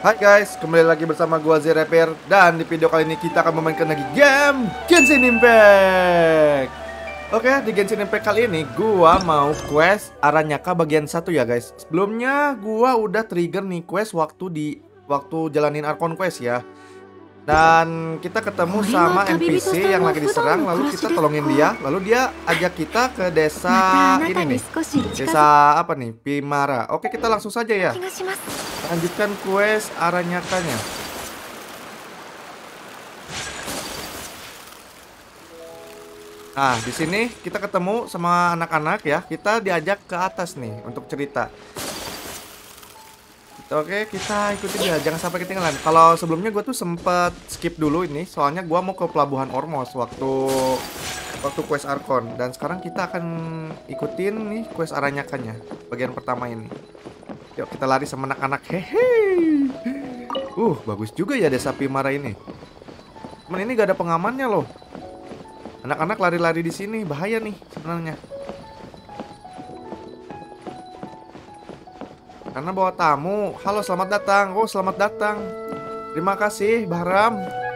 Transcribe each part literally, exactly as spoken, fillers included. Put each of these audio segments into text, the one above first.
Hai guys, kembali lagi bersama gua Zerepir. Dan di video kali ini kita akan memainkan lagi game Genshin Impact. Oke, di Genshin Impact kali ini gua mau quest Aranyaka bagian satu ya guys. Sebelumnya gua udah trigger nih quest waktu di Waktu jalanin Archon Quest ya. Dan kita ketemu sama N P C yang lagi diserang. Lalu kita tolongin dia. Lalu dia ajak kita ke desa ini nih. Desa apa nih? Pimara. Oke, kita langsung saja ya. Lanjutkan quest Aranyakanya. Nah, di sini kita ketemu sama anak-anak ya. Kita diajak ke atas nih untuk cerita. Oke, kita ikuti dia, jangan sampai ketinggalan. Kalau sebelumnya gue tuh sempet skip dulu ini, soalnya gue mau ke Pelabuhan Ormos waktu waktu quest Archon. Dan sekarang kita akan ikutin nih quest Aranyakannya, bagian pertama ini. Yuk kita lari sama anak-anak. Hehe. Uh, bagus juga ya desa Pimara ini. Cuman ini gak ada pengamannya loh. Anak-anak lari-lari di sini bahaya nih sebenarnya. Karena bawa tamu. Halo, selamat datang. Oh, selamat datang. Terima kasih, Bahram.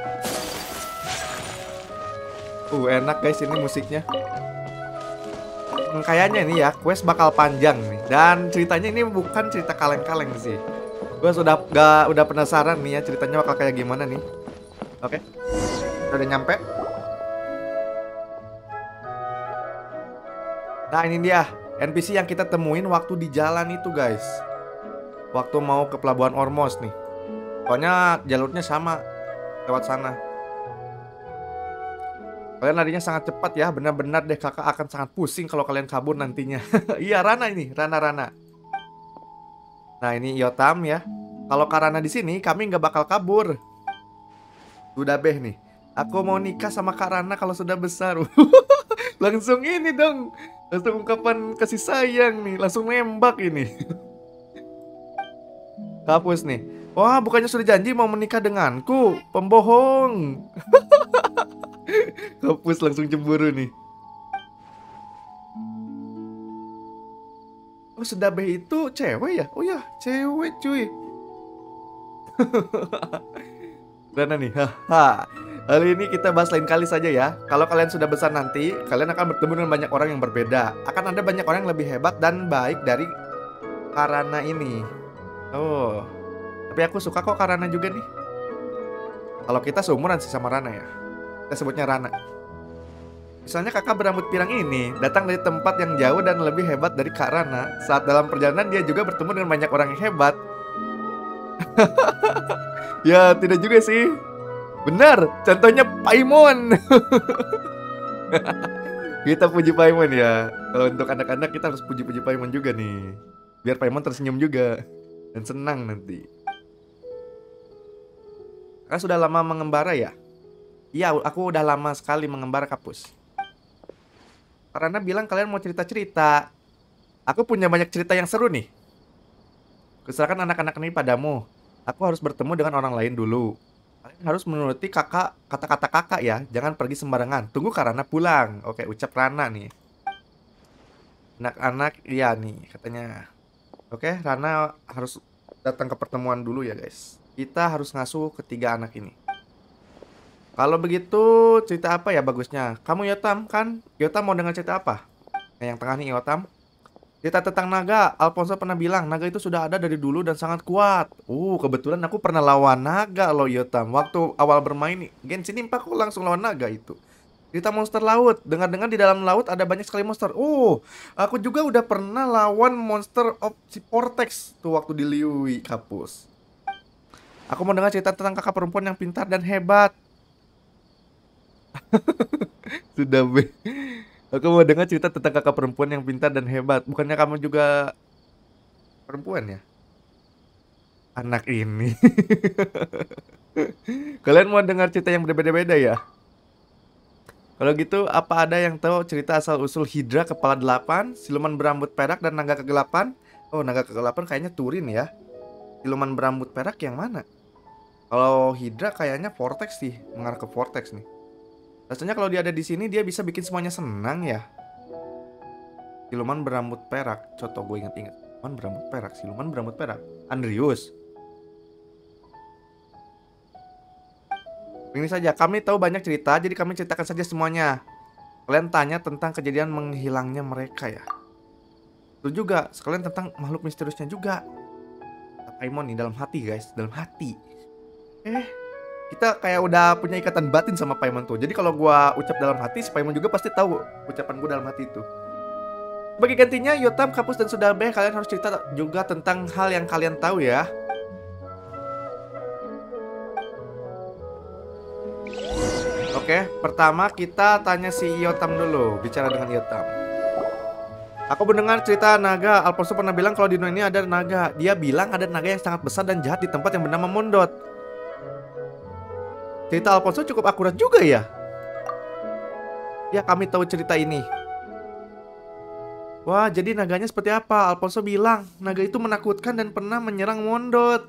Uh, enak guys ini musiknya. Hmm, kayaknya ini ya, quest bakal panjang nih. Dan ceritanya ini bukan cerita kaleng-kaleng sih. Gue sudah gak udah penasaran nih ya ceritanya bakal kayak gimana nih. Oke. Kita udah nyampe. Nah, ini dia N P C yang kita temuin waktu di jalan itu guys. Waktu mau ke Pelabuhan Ormos nih. Pokoknya jalurnya sama, lewat sana. Kalian larinya sangat cepat ya. Benar-benar deh, kakak akan sangat pusing kalau kalian kabur nantinya. Iya, Rana ini, Rana-Rana. Nah, ini Yotam ya. Kalau Karana di sini, kami nggak bakal kabur. Udah beh nih. Aku mau nikah sama Karana kalau sudah besar. Langsung ini dong. Langsung ungkapan kasih sayang nih. Langsung nembak ini. Hapus nih. Wah, bukannya sudah janji mau menikah denganku? Pembohong. Hapus, langsung cemburu nih. Oh, Sedabe itu cewek ya? Oh ya, cewek cuy. Mana nih? Haha. Kali ini kita bahas lain kali saja ya. Kalau kalian sudah besar nanti, kalian akan bertemu dengan banyak orang yang berbeda. Akan ada banyak orang yang lebih hebat dan baik dari Karana ini. Oh, tapi aku suka kok Karana juga nih. Kalau kita seumuran sih sama Rana ya. Kita sebutnya Rana. Misalnya kakak berambut pirang ini datang dari tempat yang jauh dan lebih hebat dari Kak Rana. Saat dalam perjalanan dia juga bertemu dengan banyak orang yang hebat. Ya tidak juga sih. Benar, contohnya Paimon. Kita puji Paimon ya. Kalau untuk anak-anak kita harus puji-puji Paimon juga nih. Biar Paimon tersenyum juga dan senang nanti. Kakak sudah lama mengembara ya? Iya, aku udah lama sekali mengembara, Kapus. Karena bilang kalian mau cerita-cerita. Aku punya banyak cerita yang seru nih. Kuserahkan anak-anak ini padamu. Aku harus bertemu dengan orang lain dulu. Kalian harus menuruti kakak, kata-kata kakak ya. Jangan pergi sembarangan. Tunggu Karana pulang. Oke, ucap Rana nih. Anak-anak, iya nih katanya. Oke, Rana harus datang ke pertemuan dulu ya guys. Kita harus ngasuh ketiga anak ini. Kalau begitu cerita apa ya bagusnya? Kamu Yotam kan? Yotam mau dengar cerita apa? Nah, yang tengah nih Yotam. Cerita tentang naga. Alfonso pernah bilang naga itu sudah ada dari dulu dan sangat kuat. Uh, kebetulan aku pernah lawan naga loh Yotam. Waktu awal bermain nih Genshin Impact aku langsung lawan naga itu. Cerita monster laut. Dengar-dengar di dalam laut ada banyak sekali monster. Oh, aku juga udah pernah lawan monster opsi Vortex tuh waktu di Liyue, Kapus. Aku mau dengar cerita tentang kakak perempuan yang pintar dan hebat. Sudah be. Aku mau dengar cerita tentang kakak perempuan yang pintar dan hebat. Bukannya kamu juga perempuan ya? Anak ini. Kalian mau dengar cerita yang berbeda-beda ya? Kalau gitu, apa ada yang tahu cerita asal-usul Hydra kepala delapan, siluman berambut perak, dan naga kegelapan? Oh, naga kegelapan kayaknya Turin ya. Siluman berambut perak yang mana? Kalau Hydra kayaknya Vortex sih, mengarah ke Vortex nih. Rasanya kalau dia ada di sini, dia bisa bikin semuanya senang ya. Siluman berambut perak. Coto gue inget-inget. Siluman berambut perak. Siluman berambut perak. Andrius. Ini saja, kami tahu banyak cerita, jadi kami ceritakan saja semuanya. Kalian tanya tentang kejadian menghilangnya mereka ya. Itu juga, sekalian tentang makhluk misteriusnya juga. Paimon nih dalam hati guys, dalam hati. Eh, kita kayak udah punya ikatan batin sama Paimon tuh. Jadi kalau gua ucap dalam hati, si Paimon juga pasti tahu ucapan gua dalam hati itu. Sebagai gantinya, Yotam, Kapus, dan Sudabe, kalian harus cerita juga tentang hal yang kalian tahu ya. Oke, pertama kita tanya si Yotam dulu, bicara dengan Yotam. Aku mendengar cerita naga. Alfonso pernah bilang kalau di dunia ini ada naga. Dia bilang ada naga yang sangat besar dan jahat di tempat yang bernama Mondot. Cerita Alfonso cukup akurat juga ya. Ya, kami tahu cerita ini. Wah, jadi naganya seperti apa? Alfonso bilang naga itu menakutkan dan pernah menyerang Mondot.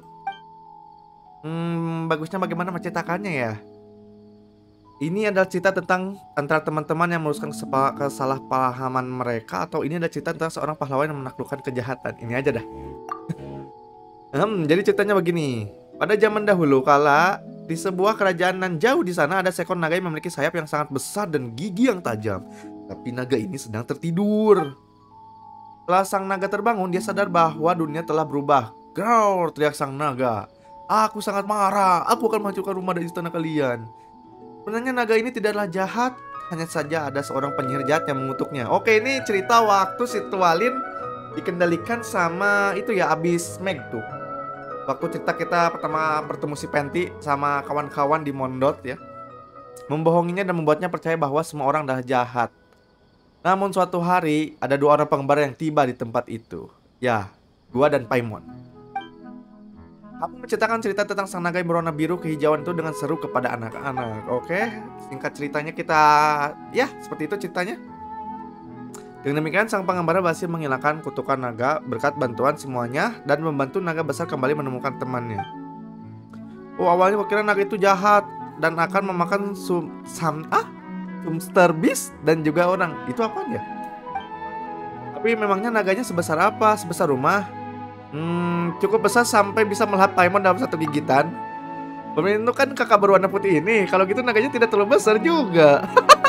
Hmm, bagusnya bagaimana menceritakannya ya? Ini adalah cerita tentang antara teman-teman yang meluruskan kesalahpahaman mereka, atau ini adalah cerita tentang seorang pahlawan yang menaklukkan kejahatan. Ini aja dah. hmm, jadi ceritanya begini. Pada zaman dahulu kala, di sebuah kerajaan nan jauh di sana ada seekor naga yang memiliki sayap yang sangat besar dan gigi yang tajam. Tapi naga ini sedang tertidur. Setelah sang naga terbangun, dia sadar bahwa dunia telah berubah. Grrrr, teriak sang naga. Aku sangat marah. Aku akan menghancurkan rumah dan istana kalian. Sebenarnya naga ini tidaklah jahat, hanya saja ada seorang penyihir jahat yang mengutuknya. Oke, ini cerita waktu si Tualin dikendalikan sama itu ya, abis Meg tuh. Waktu cerita kita pertama bertemu si Penti sama kawan-kawan di Mondot ya, membohonginya dan membuatnya percaya bahwa semua orang adalah jahat. Namun suatu hari ada dua orang pengembara yang tiba di tempat itu. Ya, gua dan Paimon. Aku menceritakan cerita tentang sang naga yang berwarna biru kehijauan itu dengan seru kepada anak-anak. Oke, singkat ceritanya kita, ya seperti itu ceritanya. Dengan demikian sang pengembara berhasil menghilangkan kutukan naga berkat bantuan semuanya dan membantu naga besar kembali menemukan temannya. Oh, awalnya kukira naga itu jahat dan akan memakan sum, sam, ah, Sumster Beast dan juga orang. Itu apaan ya? Tapi memangnya naganya sebesar apa? Sebesar rumah? Hmm, cukup besar sampai bisa melahap Paimon dalam satu gigitan. Pemimpin itu kan kakak berwarna putih ini. Kalau gitu naganya tidak terlalu besar juga.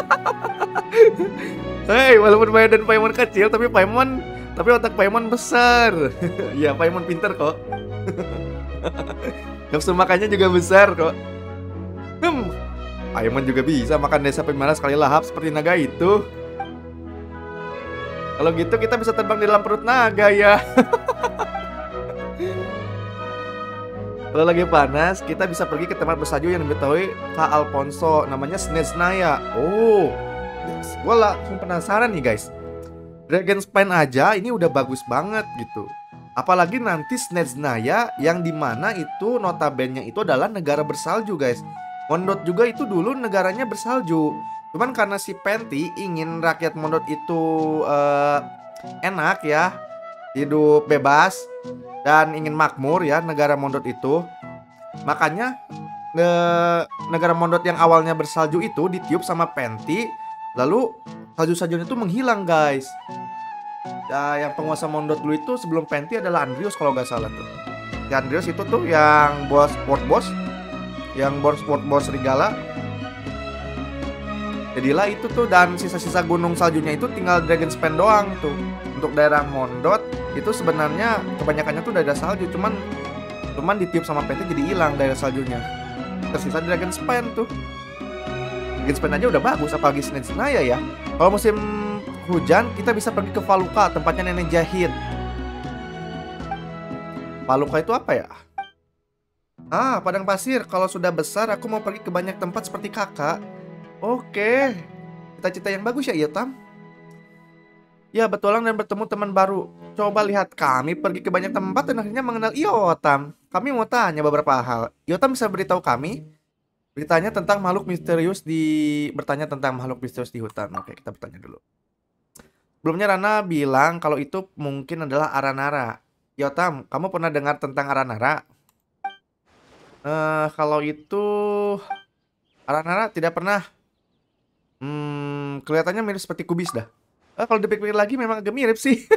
Hei, walaupun Maya dan Paimon kecil, tapi Paimon, tapi otak Paimon besar. Ya, Paimon pinter kok. Nafsu makannya juga besar kok. Hmm, Paimon juga bisa makan desa pemana sekali lahap seperti naga itu. Kalau gitu kita bisa terbang di dalam perut naga ya. Kalau lagi panas, kita bisa pergi ke tempat bersalju yang diketahui Kak Alfonso, namanya Snezhnaya. Oh, yes. Gue langsung penasaran nih guys. Dragonspine aja ini udah bagus banget gitu. Apalagi nanti Snezhnaya yang dimana itu notabene itu adalah negara bersalju guys. Mondot juga itu dulu negaranya bersalju. Cuman karena si Penti ingin rakyat Mondot itu uh, enak ya, hidup bebas dan ingin makmur ya negara Mondot itu, makanya ne negara Mondot yang awalnya bersalju itu ditiup sama Penti, lalu salju-saljunya itu menghilang guys. Nah, yang penguasa Mondot dulu itu sebelum Penti adalah Andrius kalau nggak salah tuh. Ya, Andrius itu tuh yang bos sport boss, yang bos sport boss serigala. Jadilah itu tuh, dan sisa-sisa gunung saljunya itu tinggal Dragonspine doang tuh. Untuk daerah Mondot itu sebenarnya kebanyakannya tuh daerah salju, cuman cuman ditiup sama Penti jadi hilang daerah saljunya. Tersisa Dragonspine tuh. Dragonspine aja udah bagus, apalagi Snezhnaya ya. Kalau musim hujan kita bisa pergi ke Valuka, tempatnya nenek jahit. Valuka itu apa ya? Ah, padang pasir. Kalau sudah besar aku mau pergi ke banyak tempat seperti kakak. Oke, cita-cita yang bagus ya Yotam. Ya, bertualang dan bertemu teman baru. Coba lihat, kami pergi ke banyak tempat dan akhirnya mengenal Yotam. Kami mau tanya beberapa hal. Yotam bisa beritahu kami beritanya tentang makhluk misterius di bertanya tentang makhluk misterius di hutan. Oke, kita bertanya dulu. Sebelumnya Rana bilang kalau itu mungkin adalah Aranara. Yotam, kamu pernah dengar tentang Aranara? Eh, kalau itu Aranara tidak pernah. Hmm, kelihatannya mirip seperti kubis dah. Eh, kalau dipikir-pikir lagi memang agak mirip sih.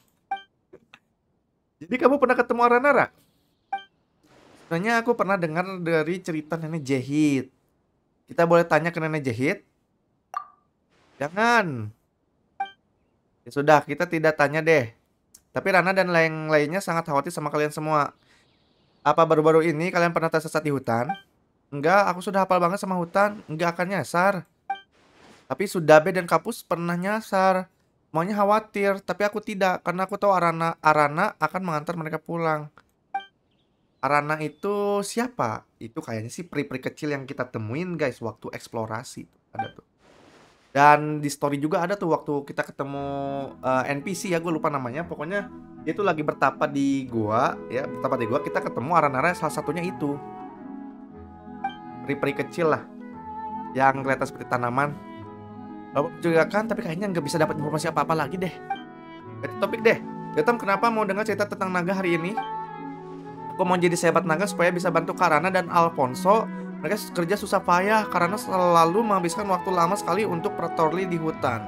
Jadi kamu pernah ketemu Aranara? Sebenarnya aku pernah dengar dari cerita nenek jahit. Kita boleh tanya ke nenek jahit? Jangan. Ya sudah, kita tidak tanya deh. Tapi Rana dan lain-lainnya sangat khawatir sama kalian semua. Apa baru-baru ini kalian pernah tersesat di hutan? Enggak, aku sudah hafal banget sama hutan. Enggak akan nyasar. Tapi Sudabe dan Kapus pernah nyasar. Maunya khawatir, tapi aku tidak. Karena aku tahu Arana, Arana akan mengantar mereka pulang. Arana itu siapa? Itu kayaknya sih peri-peri kecil yang kita temuin guys waktu eksplorasi. Ada tuh. Dan di story juga ada tuh waktu kita ketemu uh, N P C ya, gue lupa namanya. Pokoknya dia tuh lagi bertapa di gua, ya bertapa di gua. Kita ketemu Aranara, salah satunya itu peri-peri kecil lah, yang kelihatan seperti tanaman. Lalu juga kan, tapi kayaknya nggak bisa dapat informasi apa-apa lagi deh. Ganti topik deh. Gatam, kenapa mau dengar cerita tentang naga hari ini? Aku mau jadi sahabat naga supaya bisa bantu Karana dan Alfonso. Mereka kerja susah payah karena selalu menghabiskan waktu lama sekali untuk patroli di hutan.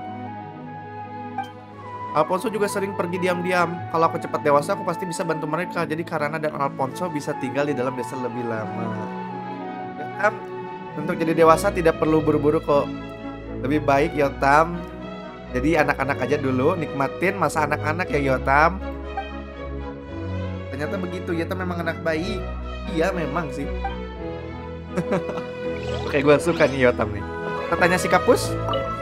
Alfonso juga sering pergi diam-diam. Kalau aku cepat dewasa, aku pasti bisa bantu mereka. Jadi Karana dan Alfonso bisa tinggal di dalam desa lebih lama. Yotam, untuk jadi dewasa tidak perlu buru-buru kok. Lebih baik Yotam jadi anak-anak aja dulu. Nikmatin masa anak-anak ya Yotam. Ternyata begitu, Yotam memang anak baik. Iya memang sih. Oke, gue suka nih Yotam nih. Kita tanya si Kapus.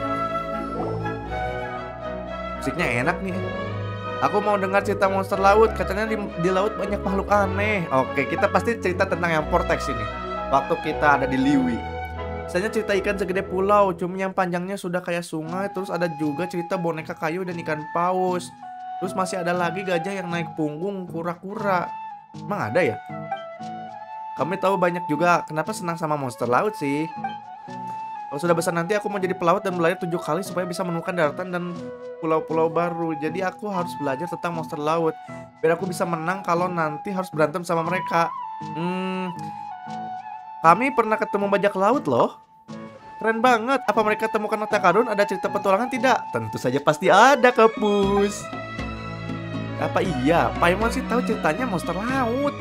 Musiknya enak nih. Aku mau dengar cerita monster laut. Katanya di, di laut banyak makhluk aneh. Oke, kita pasti cerita tentang yang vortex ini waktu kita ada di Liwi. Misalnya cerita ikan segede pulau, cuma yang panjangnya sudah kayak sungai. Terus ada juga cerita boneka kayu dan ikan paus. Terus masih ada lagi gajah yang naik punggung kura-kura. Emang ada ya? Kami tahu banyak juga. Kenapa senang sama monster laut sih? Kalau sudah besar nanti aku mau jadi pelaut dan berlayar tujuh kali supaya bisa menemukan daratan dan pulau-pulau baru. Jadi aku harus belajar tentang monster laut biar aku bisa menang kalau nanti harus berantem sama mereka. Hmm, kami pernah ketemu bajak laut loh. Keren banget. Apa mereka temukan harta karun? Ada cerita petualangan tidak? Tentu saja pasti ada, Kapus. Apa iya? Paimon sih tahu ceritanya monster laut.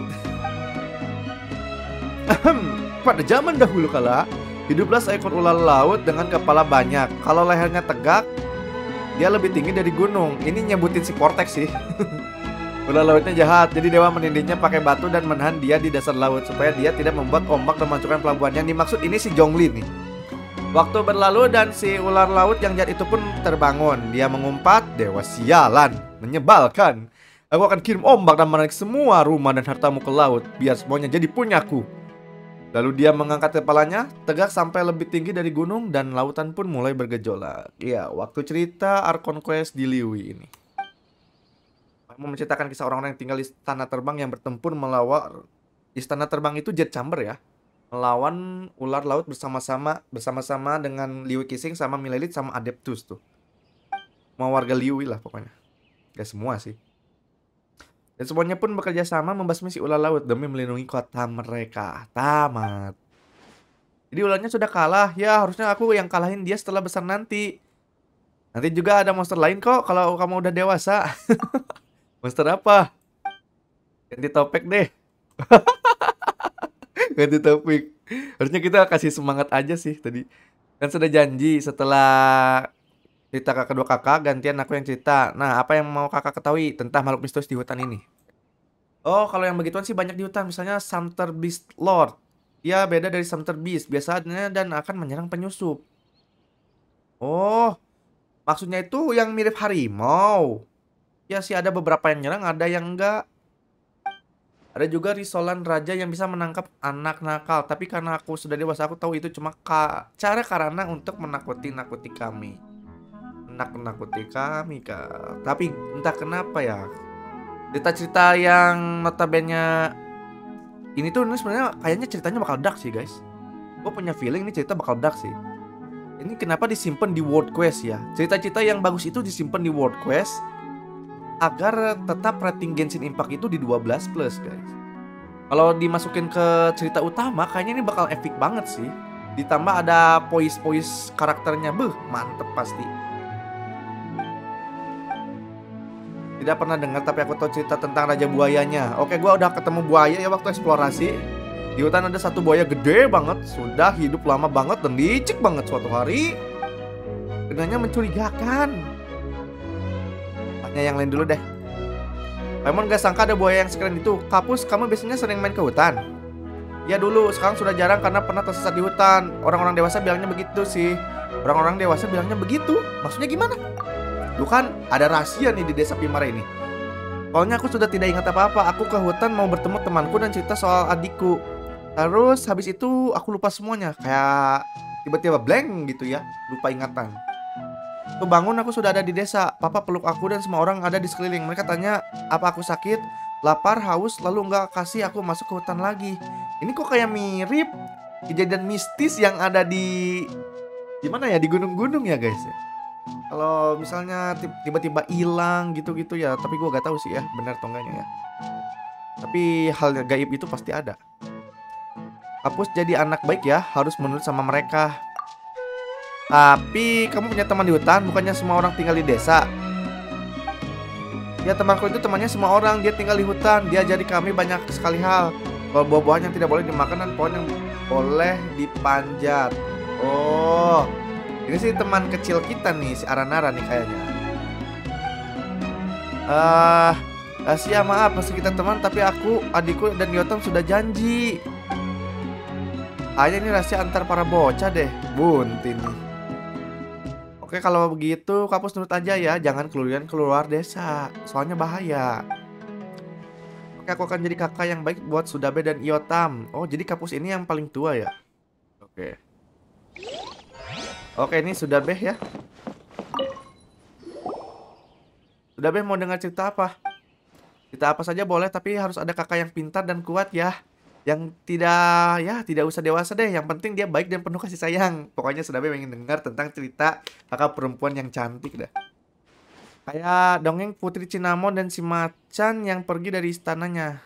Pada zaman dahulu kala, hiduplah seekor ular laut dengan kepala banyak. Kalau lehernya tegak, dia lebih tinggi dari gunung. Ini nyebutin si Vortex sih. Ular lautnya jahat, jadi dewa menindihnya pakai batu dan menahan dia di dasar laut supaya dia tidak membuat ombak dan menghancurkan pelabuhan. Yang dimaksud ini si Zhongli nih. Waktu berlalu dan si ular laut yang jahat itu pun terbangun. Dia mengumpat, dewa sialan, menyebalkan. Aku akan kirim ombak dan menarik semua rumah dan hartamu ke laut, biar semuanya jadi punyaku. Lalu dia mengangkat kepalanya, tegak sampai lebih tinggi dari gunung dan lautan pun mulai bergejolak. Ya, waktu cerita Archon Quest di Liwi ini. Mau menceritakan kisah orang-orang yang tinggal di istana terbang yang bertempur melawan. Istana terbang itu jet chamber ya. Melawan ular laut bersama-sama bersama-sama dengan Liwi Kissing sama Milelit sama Adeptus tuh. Mau warga Liwi lah pokoknya. Gak semua sih. Dan semuanya pun bekerja sama membasmi si ular laut demi melindungi kota mereka. Tamat. Jadi ularnya sudah kalah. Ya harusnya aku yang kalahin dia setelah besar nanti. Nanti juga ada monster lain kok kalau kamu udah dewasa. Monster apa? Ganti topik deh. Ganti topik. Harusnya kita kasih semangat aja sih tadi. Kan sudah janji setelah cerita kakak kedua kakak, gantian aku yang cerita. Nah, apa yang mau kakak ketahui tentang makhluk misterius di hutan ini? Oh, kalau yang begituan sih banyak di hutan. Misalnya Sumter Beast Lord. Dia beda dari Sumter Beast biasanya dan akan menyerang penyusup. Oh, maksudnya itu yang mirip harimau. Ya sih, ada beberapa yang nyerang, ada yang enggak. Ada juga Risolan Raja yang bisa menangkap anak nakal. Tapi karena aku sudah dewasa, aku tahu itu cuma ka cara karena untuk menakuti-nakuti kami. Nakut-nakuti kami kak. Tapi entah kenapa ya, cerita-cerita yang notabene ini tuh sebenarnya kayaknya ceritanya bakal dark sih guys. Gue punya feeling ini cerita bakal dark sih. Ini kenapa disimpan di World Quest ya? Cerita-cerita yang bagus itu disimpan di World Quest agar tetap rating Genshin Impact itu di dua belas plus guys. Kalau dimasukin ke cerita utama kayaknya ini bakal epic banget sih. Ditambah ada pois-pois karakternya, beuh, mantep pasti. Tidak pernah dengar tapi aku tahu cerita tentang Raja Buayanya. Oke, gua udah ketemu buaya ya waktu eksplorasi. Di hutan ada satu buaya gede banget, sudah hidup lama banget dan licik banget. Suatu hari dengannya mencurigakan. Tanya yang lain dulu deh. Paimon gak sangka ada buaya yang sekeren itu. Kapus, kamu biasanya sering main ke hutan? Ya dulu, sekarang sudah jarang karena pernah tersesat di hutan. Orang-orang dewasa bilangnya begitu sih. Orang-orang dewasa bilangnya begitu. Maksudnya gimana? Lu kan ada rahasia nih di desa Pimara ini. Pokoknya aku sudah tidak ingat apa-apa. Aku ke hutan mau bertemu temanku dan cerita soal adikku. Terus habis itu aku lupa semuanya. Kayak tiba-tiba blank gitu ya. Lupa ingatan. Tuh bangun aku sudah ada di desa. Papa peluk aku dan semua orang ada di sekeliling. Mereka tanya apa aku sakit, lapar, haus, lalu nggak kasih aku masuk ke hutan lagi. Ini kok kayak mirip kejadian mistis yang ada di gimana ya, di gunung-gunung ya guys ya. Kalau misalnya tiba-tiba hilang gitu-gitu ya, tapi gue gak tahu sih ya benar atau enggaknya ya. Tapi hal gaib itu pasti ada. Kapus jadi anak baik ya, harus menurut sama mereka. Tapi kamu punya teman di hutan, bukannya semua orang tinggal di desa? Ya temanku itu temannya semua orang, dia tinggal di hutan. Dia jadi kami banyak sekali hal. Kalau buah-buahan yang tidak boleh dimakan dan pohon yang boleh dipanjat. Oh, ini sih teman kecil kita nih, si Aranara nih kayaknya. Ah, uh, Asia maaf masih kita teman, tapi aku, adikku dan Yotam sudah janji. Kayaknya ini rahasia antar para bocah deh, buntin nih. Oke kalau begitu Kapus nurut aja ya, jangan keluar keluar desa, soalnya bahaya. Oke aku akan jadi kakak yang baik buat Sudabe dan Iotam. Oh jadi Kapus ini yang paling tua ya. Oke. Oke ini Sudabe ya. Sudabe mau dengar cerita apa? Cerita apa saja boleh, tapi harus ada kakak yang pintar dan kuat ya. Yang tidak, ya tidak usah dewasa deh. Yang penting dia baik dan penuh kasih sayang. Pokoknya Sudabe pengen dengar tentang cerita kakak perempuan yang cantik dah. Kayak dongeng Putri Cinnamon dan si Macan yang pergi dari istananya.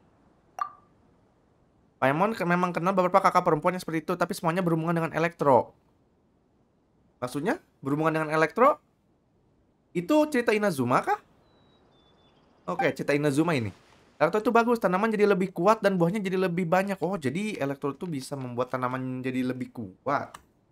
Paimon memang kenal beberapa kakak perempuan yang seperti itu, tapi semuanya berhubungan dengan elektro. Maksudnya berhubungan dengan elektro? Itu cerita Inazuma kah? Oke, cerita Inazuma ini. Elektro itu bagus, tanaman jadi lebih kuat dan buahnya jadi lebih banyak. Oh, jadi elektro itu bisa membuat tanaman jadi lebih kuat.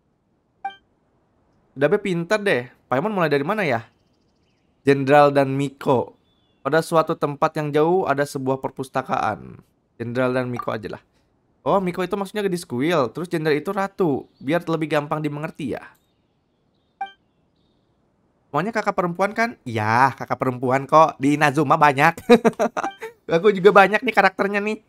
Udah be pintar deh. Paimon mulai dari mana ya? Jenderal dan Miko. Pada suatu tempat yang jauh ada sebuah perpustakaan. Jenderal dan Miko aja lah. Oh, Miko itu maksudnya gadis kuil. Terus jenderal itu ratu. Biar lebih gampang dimengerti ya. Semuanya kakak perempuan kan? Iya, kakak perempuan kok. Di Inazuma banyak. Aku juga banyak nih karakternya nih.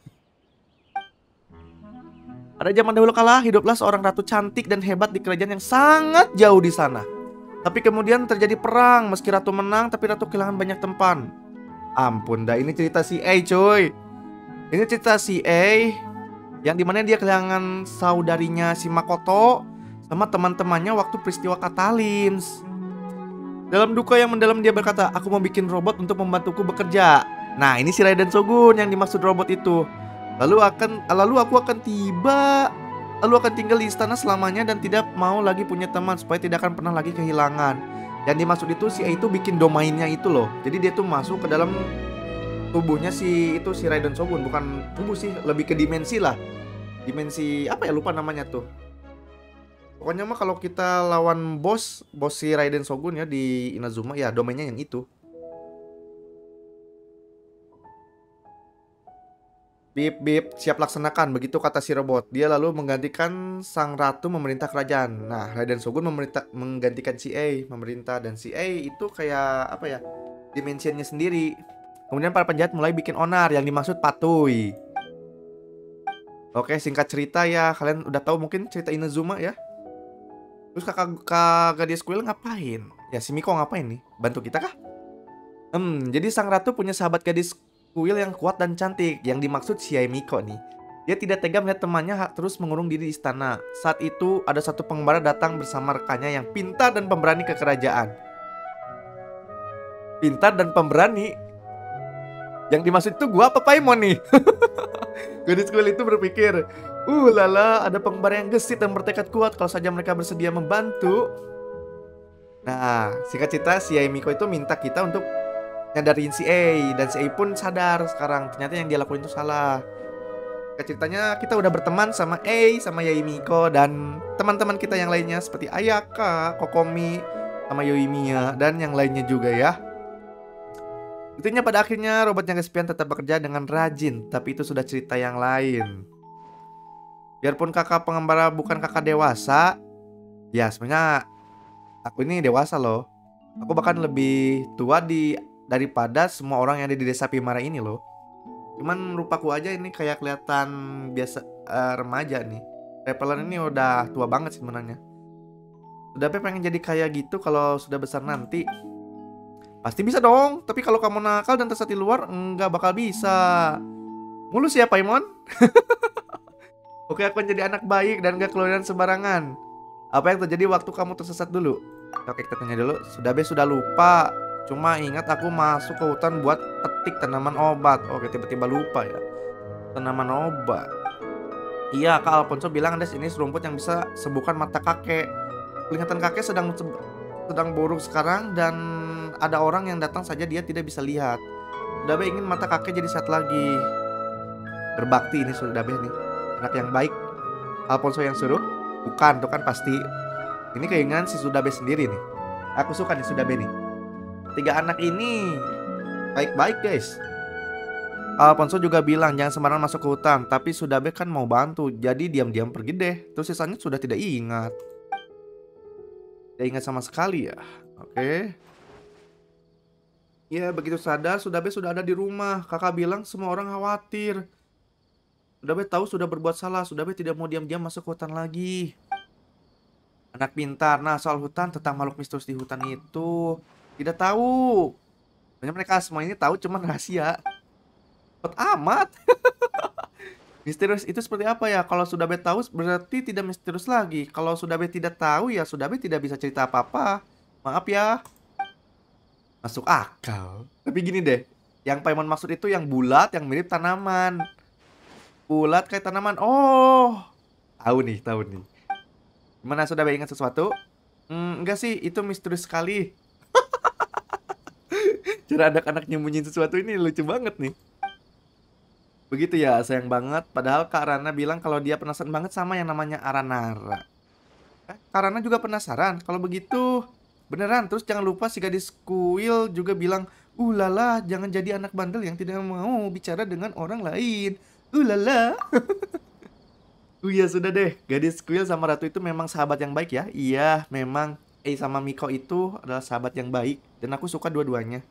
Pada zaman dahulu kala, hiduplah seorang ratu cantik dan hebat di kerajaan yang sangat jauh di sana. Tapi kemudian terjadi perang. Meski ratu menang, tapi ratu kehilangan banyak tempat. Ampun dah, ini cerita si A cuy. Ini cerita si A yang dimana dia kehilangan saudarinya si Makoto sama teman-temannya waktu peristiwa Catalins. Dalam duka yang mendalam dia berkata, aku mau bikin robot untuk membantuku bekerja. Nah ini si Raiden Shogun yang dimaksud robot itu. Lalu akan, lalu aku akan tiba, lalu akan tinggal di istana selamanya dan tidak mau lagi punya teman supaya tidak akan pernah lagi kehilangan. Yang dimaksud itu si A itu bikin domainnya itu loh. Jadi dia tuh masuk ke dalam tubuhnya si itu si Raiden Shogun, bukan tubuh sih, lebih ke dimensi lah. Dimensi apa ya lupa namanya tuh. Pokoknya mah kalau kita lawan bos, bos si Raiden Shogun ya di Inazuma ya domainnya yang itu. Bip bip, siap laksanakan, begitu kata si robot. Dia lalu menggantikan sang ratu memerintah kerajaan. Nah, Raiden Shogun memerintah, menggantikan si A memerintah, dan si A itu kayak apa ya, dimensinya sendiri. Kemudian para penjahat mulai bikin onar yang dimaksud Patui. Oke, singkat cerita ya, kalian udah tahu mungkin cerita Inazuma ya. Terus kakak, kakak gadis kuil ngapain? Ya si Miko ngapain nih? Bantu kita kah? Hmm, jadi sang ratu punya sahabat gadis kuil yang kuat dan cantik. Yang dimaksud si Miko nih. Dia tidak tega melihat temannya terus mengurung diri di istana. Saat itu ada satu pengembara datang bersama rekannya yang pintar dan pemberani ke kerajaan. Pintar dan pemberani? Yang dimaksud itu gua apa Paimon nih? Gadis kuil itu berpikir, Uh lala, ada pengembara yang gesit dan bertekad kuat kalau saja mereka bersedia membantu. Nah, singkat cerita si Miko itu minta kita untuk nyadarin si A. Dan si A pun sadar sekarang ternyata yang dia lakuin itu salah. Kayak ceritanya kita udah berteman sama Ei, sama Yai Miko, dan teman-teman kita yang lainnya seperti Ayaka, Kokomi, sama Yoimiya, dan yang lainnya juga ya. Intinya pada akhirnya robot yang kesepian tetap bekerja dengan rajin, tapi itu sudah cerita yang lain. Biarpun kakak pengembara bukan kakak dewasa, ya sebenarnya aku ini dewasa loh. Aku bahkan lebih tua di daripada semua orang yang ada di desa Pimara ini loh. Cuman rupaku aja ini kayak kelihatan biasa, uh, remaja nih. Repelan ini udah tua banget sih sebenarnya. Sudah pengen jadi kayak gitu kalau sudah besar nanti. Pasti bisa dong, tapi kalau kamu nakal dan tersesat di luar, nggak bakal bisa. Mulus ya Paimon. Oke, aku akan jadi anak baik dan gak keluaran sembarangan. Apa yang terjadi waktu kamu tersesat dulu? Oke, kita tanya dulu. Sudah be sudah lupa. Cuma ingat aku masuk ke hutan buat petik tanaman obat. Oke, tiba-tiba lupa ya. Tanaman obat. Iya, Kak Alfonso bilang ada ini serumput yang bisa sembuhkan mata kakek. Penglihatan kakek sedang sedang buruk sekarang dan ada orang yang datang saja dia tidak bisa lihat. Sudah be ingin mata kakek jadi sehat lagi. Berbakti ini sudah be nih. Anak yang baik. Alfonso yang suruh? Bukan, tuh kan pasti. Ini keinginan si Sudabe sendiri nih. Aku suka nih Sudabe nih. Tiga anak ini baik-baik guys. Alfonso juga bilang jangan sembarangan masuk ke hutan. Tapi Sudabe kan mau bantu, jadi diam-diam pergi deh. Terus sisanya sudah tidak ingat. Tidak ingat sama sekali ya. Oke. Ya begitu sadar Sudabe sudah ada di rumah. Kakak bilang semua orang khawatir. Sudabe tahu sudah berbuat salah. Sudabe tidak mau diam-diam masuk ke hutan lagi. Anak pintar. Nah soal hutan tentang makhluk misterius di hutan itu tidak tahu. Sebenarnya mereka semua ini tahu cuman rahasia. Cepet amat. Misterius itu seperti apa ya? Kalau Sudabe tahu berarti tidak misterius lagi. Kalau Sudabe tidak tahu ya Sudabe tidak bisa cerita apa-apa. Maaf ya. Masuk akal. Tapi gini deh. Yang Paimon maksud itu yang bulat, yang mirip tanaman. Bulat kayak tanaman. Oh. Tahu nih, tahu nih. Gimana Sudabe ingat sesuatu? Hmm, enggak sih, itu misterius sekali. Cara anak-anak nyembunyiin sesuatu ini lucu banget nih. Begitu ya, sayang banget. Padahal Kak Rana bilang kalau dia penasaran banget sama yang namanya Aranara. Eh, Kak Rana juga penasaran. Kalau begitu, beneran. Terus jangan lupa si gadis kuil juga bilang, ulala, jangan jadi anak bandel yang tidak mau bicara dengan orang lain. Ulala. Oh iya sudah deh. Gadis kuil sama ratu itu memang sahabat yang baik ya. Iya, memang. Eh sama Miko itu adalah sahabat yang baik. Dan aku suka dua-duanya.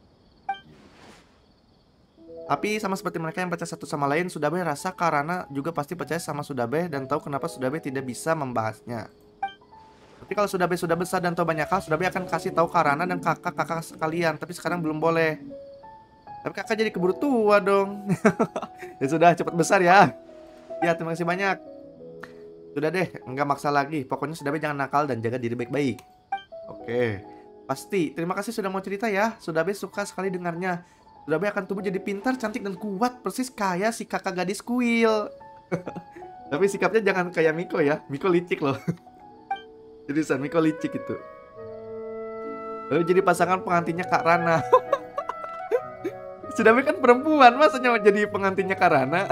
Tapi sama seperti mereka yang percaya satu sama lain, Sudabe rasa Karana juga pasti percaya sama Sudabe dan tahu kenapa Sudabe tidak bisa membahasnya. Tapi kalau Sudabe sudah besar dan tahu banyak hal, Sudabe akan kasih tahu Karana dan kakak-kakak sekalian. Tapi sekarang belum boleh. Tapi kakak jadi keburu tua dong. Ya sudah, cepat besar ya. Ya, terima kasih banyak. Sudah deh, enggak maksa lagi. Pokoknya Sudabe jangan nakal dan jaga diri baik-baik. Oke, pasti. Terima kasih sudah mau cerita ya. Sudabe suka sekali dengarnya. Sudabe akan tumbuh jadi pintar, cantik, dan kuat. Persis kayak si kakak gadis kuil. Tapi sikapnya jangan kayak Miko ya. Miko licik loh. Jadi San Miko licik itu. Lalu jadi pasangan pengantinnya Kak Rana. Sudabe kan perempuan, masanya jadi pengantinnya Kak Rana.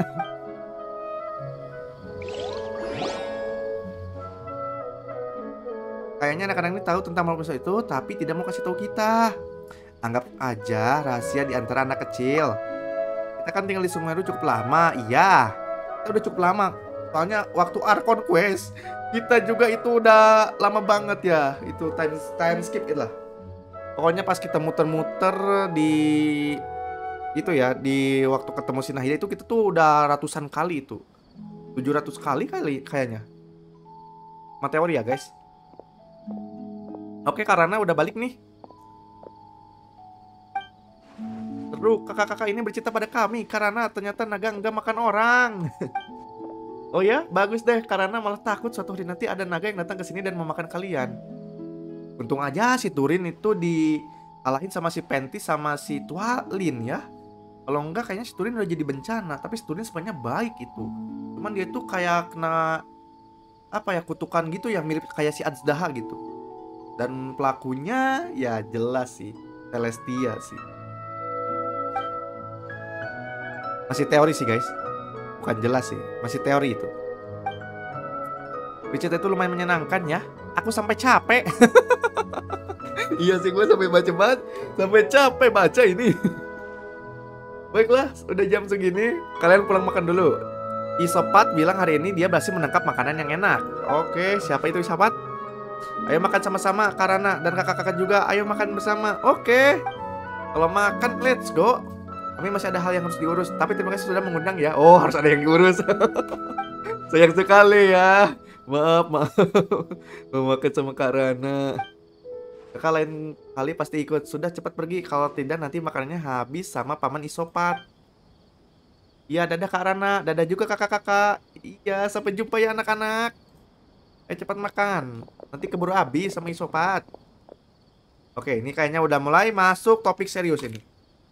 Kayaknya anak-anak ini tahu tentang makhluk misterius itu, tapi tidak mau kasih tahu kita. Anggap aja rahasia di antara anak kecil. Kita kan tinggal di Sumeru cukup lama, iya. Kita udah cukup lama. Soalnya waktu Archon Quest, kita juga itu udah lama banget ya. Itu time time skip itulah. Pokoknya pas kita muter-muter di itu ya, di waktu ketemu si Nahida itu kita tuh udah ratusan kali itu. tujuh ratus kali kali kayaknya. Meteor ya, guys. Oke, karena udah balik nih. Seru, kakak-kakak ini bercerita pada kami karena ternyata naga enggak makan orang. Oh ya, bagus deh. Karena malah takut suatu hari nanti ada naga yang datang ke sini dan memakan kalian. Untung aja si Turin itu dikalahin sama si Pentis sama si Tualin ya. Kalau enggak kayaknya si Turin udah jadi bencana. Tapi si Turin sebenarnya baik itu. Cuman dia tuh kayak kena apa ya, kutukan gitu yang mirip kayak si Azdaha gitu. Dan pelakunya ya jelas sih Celestia sih. Masih teori sih guys. Bukan jelas sih, masih teori itu. Witcher itu lumayan menyenangkan ya. Aku sampai capek. Iya sih, gue sampai baca banget, sampai capek baca ini. Baiklah, udah jam segini, kalian pulang makan dulu. Isopat bilang hari ini dia berhasil menangkap makanan yang enak. Oke, siapa itu Isopat? Ayo makan sama-sama, Karana dan kakak-kakak juga. Ayo makan bersama. Oke. Kalau makan, let's go. Kami masih ada hal yang harus diurus, tapi terima kasih sudah mengundang ya. Oh, harus ada yang diurus. Sayang sekali ya. Maaf, maaf. Mau makan sama Karana. Kakak lain kali pasti ikut. Sudah cepat pergi, kalau tidak nanti makanannya habis sama paman Isopat. Iya, dadah Kak Rana, dadah juga kakak-kakak. Iya, sampai jumpa ya anak-anak. Eh, cepat makan, nanti keburu habis sama Isopat. Oke, ini kayaknya udah mulai masuk topik serius ini.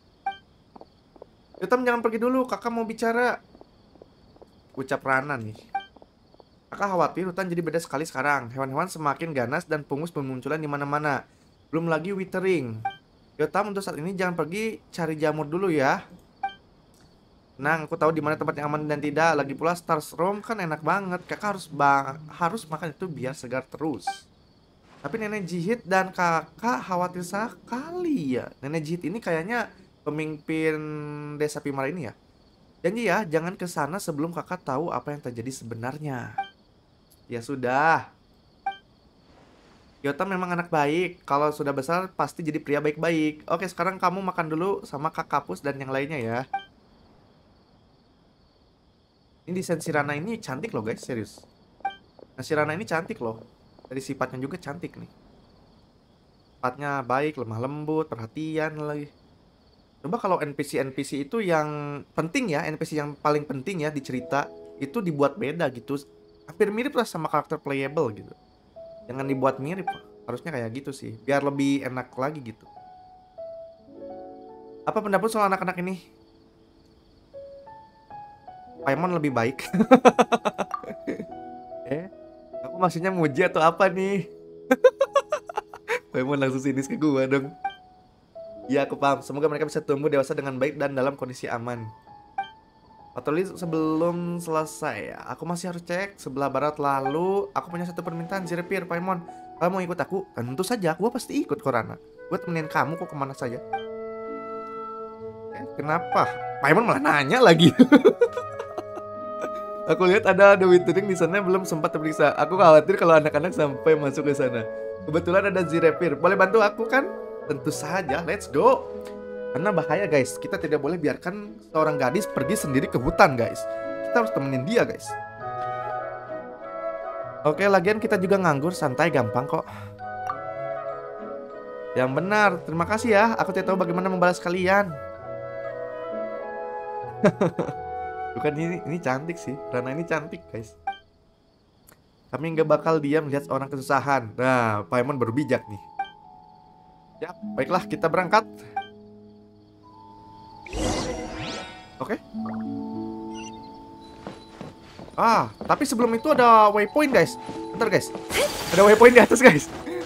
Yotam jangan pergi dulu, kakak mau bicara. Ucap Rana nih. Kakak khawatir hutan jadi beda sekali sekarang. Hewan-hewan semakin ganas dan pungus bermunculan di mana-mana. Belum lagi withering. Yotam untuk saat ini jangan pergi, cari jamur dulu ya. Nah, aku tahu di mana tempat yang aman dan tidak. Lagi pula Stars Room kan enak banget. Kakak harus bang harus makan itu biar segar terus. Tapi Nenek Jihit dan kakak khawatir sekali ya. Nenek Jihit ini kayaknya pemimpin desa Pimara ini ya. Janji ya, jangan ke sana sebelum kakak tahu apa yang terjadi sebenarnya. Ya sudah. Yotam memang anak baik. Kalau sudah besar pasti jadi pria baik-baik. Oke, sekarang kamu makan dulu sama Kak Kapus dan yang lainnya ya. Ini desain si Rana ini cantik loh guys, serius. Nah, si Rana ini cantik loh. Dari sifatnya juga cantik nih. Sifatnya baik, lemah lembut, perhatian lagi. Coba kalau N P C-N P C itu yang penting ya, N P C yang paling penting ya di cerita, itu dibuat beda gitu. Hampir mirip lah sama karakter playable gitu. Jangan dibuat mirip, harusnya kayak gitu sih. Biar lebih enak lagi gitu. Apa pendapat soal anak-anak ini? Paimon lebih baik. Eh, aku maksudnya muji atau apa nih? Paimon langsung sinis ke gua dong. Ya, aku paham. Semoga mereka bisa tumbuh dewasa dengan baik dan dalam kondisi aman. Patroli sebelum selesai. Aku masih harus cek sebelah barat. Lalu aku punya satu permintaan, Zirepir, Paimon. Kamu mau ikut aku? Tentu saja, gua pasti ikut, Korana. Gua temenin kamu kok kemana saja. Eh, kenapa? Paimon malah nanya lagi. Aku lihat ada The Withering di sana belum sempat terperiksa. Aku khawatir kalau anak-anak sampai masuk ke sana. Kebetulan ada Zirepir. Boleh bantu aku kan? Tentu saja, let's go. Karena bahaya guys, kita tidak boleh biarkan seorang gadis pergi sendiri ke hutan guys. Kita harus temenin dia guys. Oke, lagian kita juga nganggur, santai, gampang kok. Yang benar, terima kasih ya. Aku tidak tahu bagaimana membalas kalian. Bukan ini, ini cantik sih. Rana ini cantik guys. Kami nggak bakal diam melihat orang kesusahan. Nah, Paimon baru bijak nih. Ya, baiklah kita berangkat. Oke. Ah, tapi sebelum itu ada waypoint guys. Bentar guys. Ada waypoint di atas guys.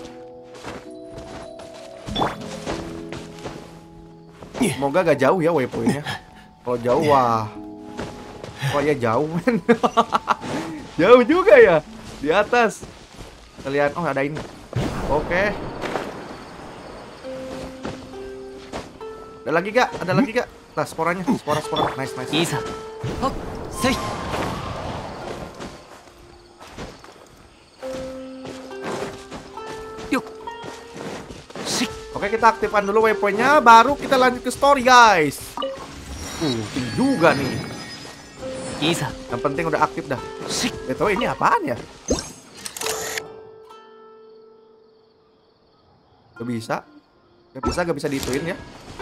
Semoga gak jauh ya waypointnya. Kalau jauh wah. Oh ya jauh men. Jauh juga ya. Di atas. Kita lihat, oh ada ini. Oke. Ada lagi gak? Ada lagi gak? Nah, sporanya, spora-spora. Nice, nice. Isa. Hop, sei. Yuk. Sik. Oke, kita aktifkan dulu waypointnya, baru kita lanjut ke story, guys. Uh, tinggi juga nih. Isa. Yang penting udah aktif dah. Sik. Betul, ini apaan ya? Gak bisa. Gak bisa, gak bisa diituin ya.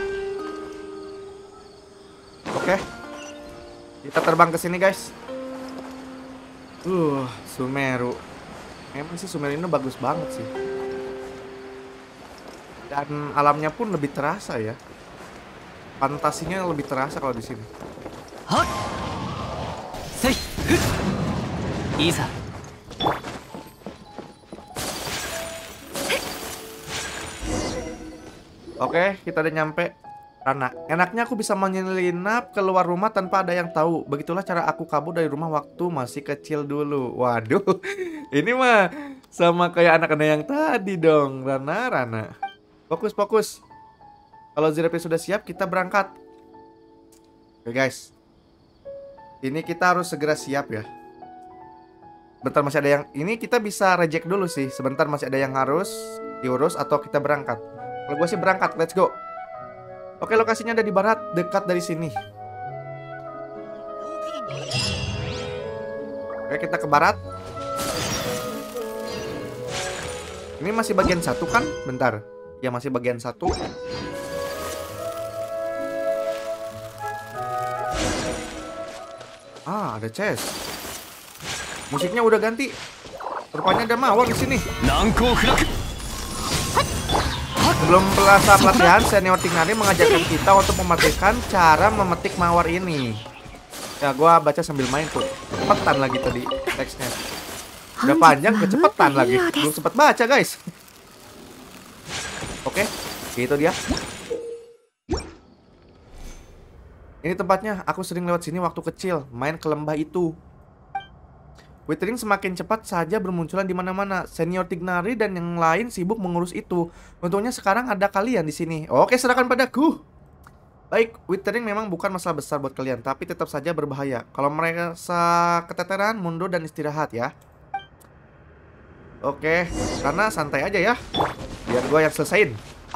Oke, kita terbang ke sini guys. Uh, Sumeru. Emang sih Sumeru ini bagus banget sih. Dan alamnya pun lebih terasa ya. Fantasinya lebih terasa kalau di sini. Hot. Sei. Isa. Oke, kita udah nyampe. Rana, enaknya aku bisa menyelinap keluar rumah tanpa ada yang tahu. Begitulah cara aku kabur dari rumah waktu masih kecil dulu. Waduh, ini mah sama kayak anak-anak yang tadi dong, Rana, Rana. Fokus, fokus. Kalau Zirapi sudah siap, kita berangkat. Oke guys, ini kita harus segera siap ya. Bentar masih ada yang, ini kita bisa reject dulu sih. Sebentar masih ada yang harus diurus atau kita berangkat. Kalau gue sih berangkat, let's go. Oke, lokasinya ada di barat, dekat dari sini. Oke, kita ke barat. Ini masih bagian satu kan? Bentar. Ya, masih bagian satu. Ah, ada chest. Musiknya udah ganti. Rupanya ada mawar di sini. Sebelum pelaksanaan pelatihan, Senior Tighnari mengajarkan kita untuk mematikan cara memetik mawar ini. Ya, gua baca sambil main tuh. Cepetan lagi tadi teksnya. Udah panjang, kecepetan lagi. Belum sempat baca, guys. Oke, itu dia. Ini tempatnya. Aku sering lewat sini waktu kecil, main ke lembah itu. Withering semakin cepat saja bermunculan di mana-mana. Senior Tighnari dan yang lain sibuk mengurus itu. Untungnya sekarang ada kalian di sini. Oke, serahkan padaku. Baik, Withering memang bukan masalah besar buat kalian, tapi tetap saja berbahaya. Kalau merasa keteteran, mundur dan istirahat ya. Oke, karena santai aja ya. Biar gue yang selesain.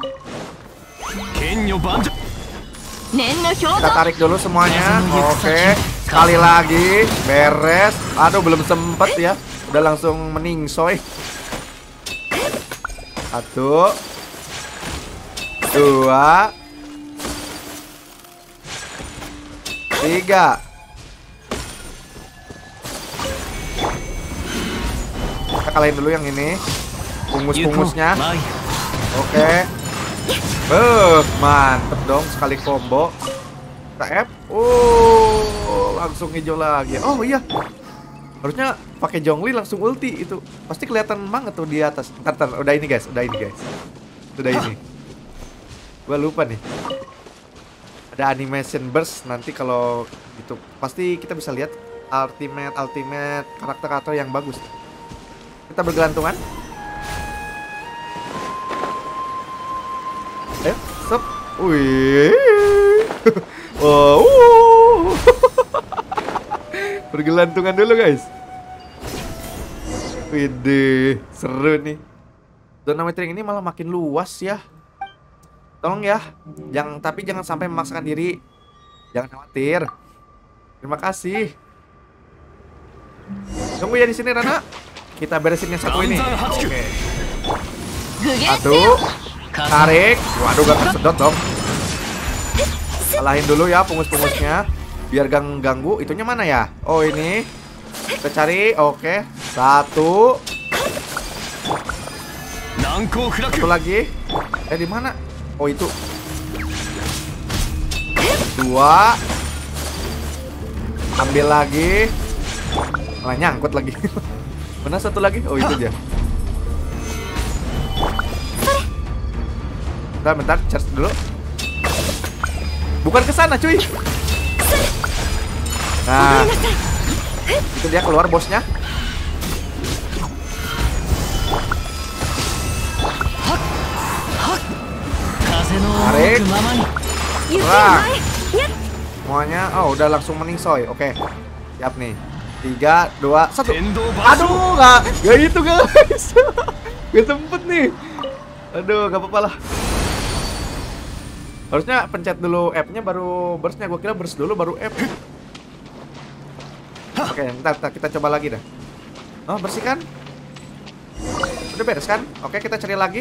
Kita tarik dulu semuanya. Oke, sekali lagi. Beres. Aduh, belum sempet ya. Udah langsung meningsoy. Satu, dua, tiga. Kita kalahin dulu yang ini. Pungus-pungusnya. Oke. Beuh, mantep dong sekali combo. Kita F. Oh, langsung hijau lagi. Oh iya. Harusnya pakai Zhongli langsung ulti itu. Pasti kelihatan banget tuh di atas. Ntar, ntar. Udah ini guys, udah ini guys. Udah ini. Gua lupa nih. Ada animation burst nanti kalau gitu. Pasti kita bisa lihat ultimate ultimate karakter-karakter yang bagus. Kita bergelantungan. Ayo, stop. Wih. Wow. Bergelantungan dulu, guys. Widih, seru nih. Zona Withering ini malah makin luas ya. Tolong ya. Jangan, tapi jangan sampai memaksakan diri. Jangan khawatir. Terima kasih. Tunggu ya di sini, Rana. Kita beresin yang satu ini. Oke. Satu. Tarik. Waduh, gak kesedot dong. Salahin dulu ya pungus-pungusnya. Biar gak ganggu. Itunya mana ya? Oh, ini. Kita cari. Oke. Satu. Satu lagi. Eh, di mana? Oh, itu. Dua. Ambil lagi. Malah nyangkut lagi. Mana satu lagi? Oh, itu dia. Bentar, bentar, charge dulu. Bukan ke sana, cuy. Nah, itu dia keluar bosnya. Tarik. Serang. Semuanya. Oh, udah langsung meningsoy. Oke, siap nih. Tiga, dua, satu. Aduh, nggak, nggak gitu guys. Gak sempet nih. Aduh, gak apa-apa lah. Harusnya pencet dulu F-nya baru burst-nya. Gue kira burst dulu baru F. Oke, ntar, ntar kita coba lagi dah. Oh, bersihkan. Udah beres kan? Oke, kita cari lagi.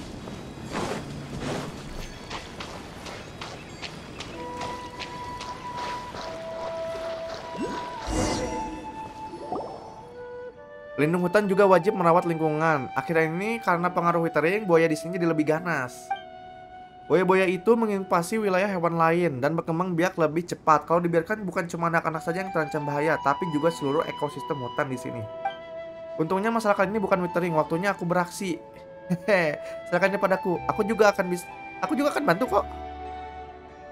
Pelindung hutan juga wajib merawat lingkungan. Akhirnya ini karena pengaruh Withering, buaya di sini jadi lebih ganas. Buaya-buaya itu menginvasi wilayah hewan lain dan berkembang biak lebih cepat. Kalau dibiarkan, bukan cuma anak-anak saja yang terancam bahaya, tapi juga seluruh ekosistem hutan di sini. Untungnya masalah kali ini bukan Withering, waktunya aku beraksi. Hehe, silakannya padaku. Aku juga akan bisa, aku juga akan bantu kok.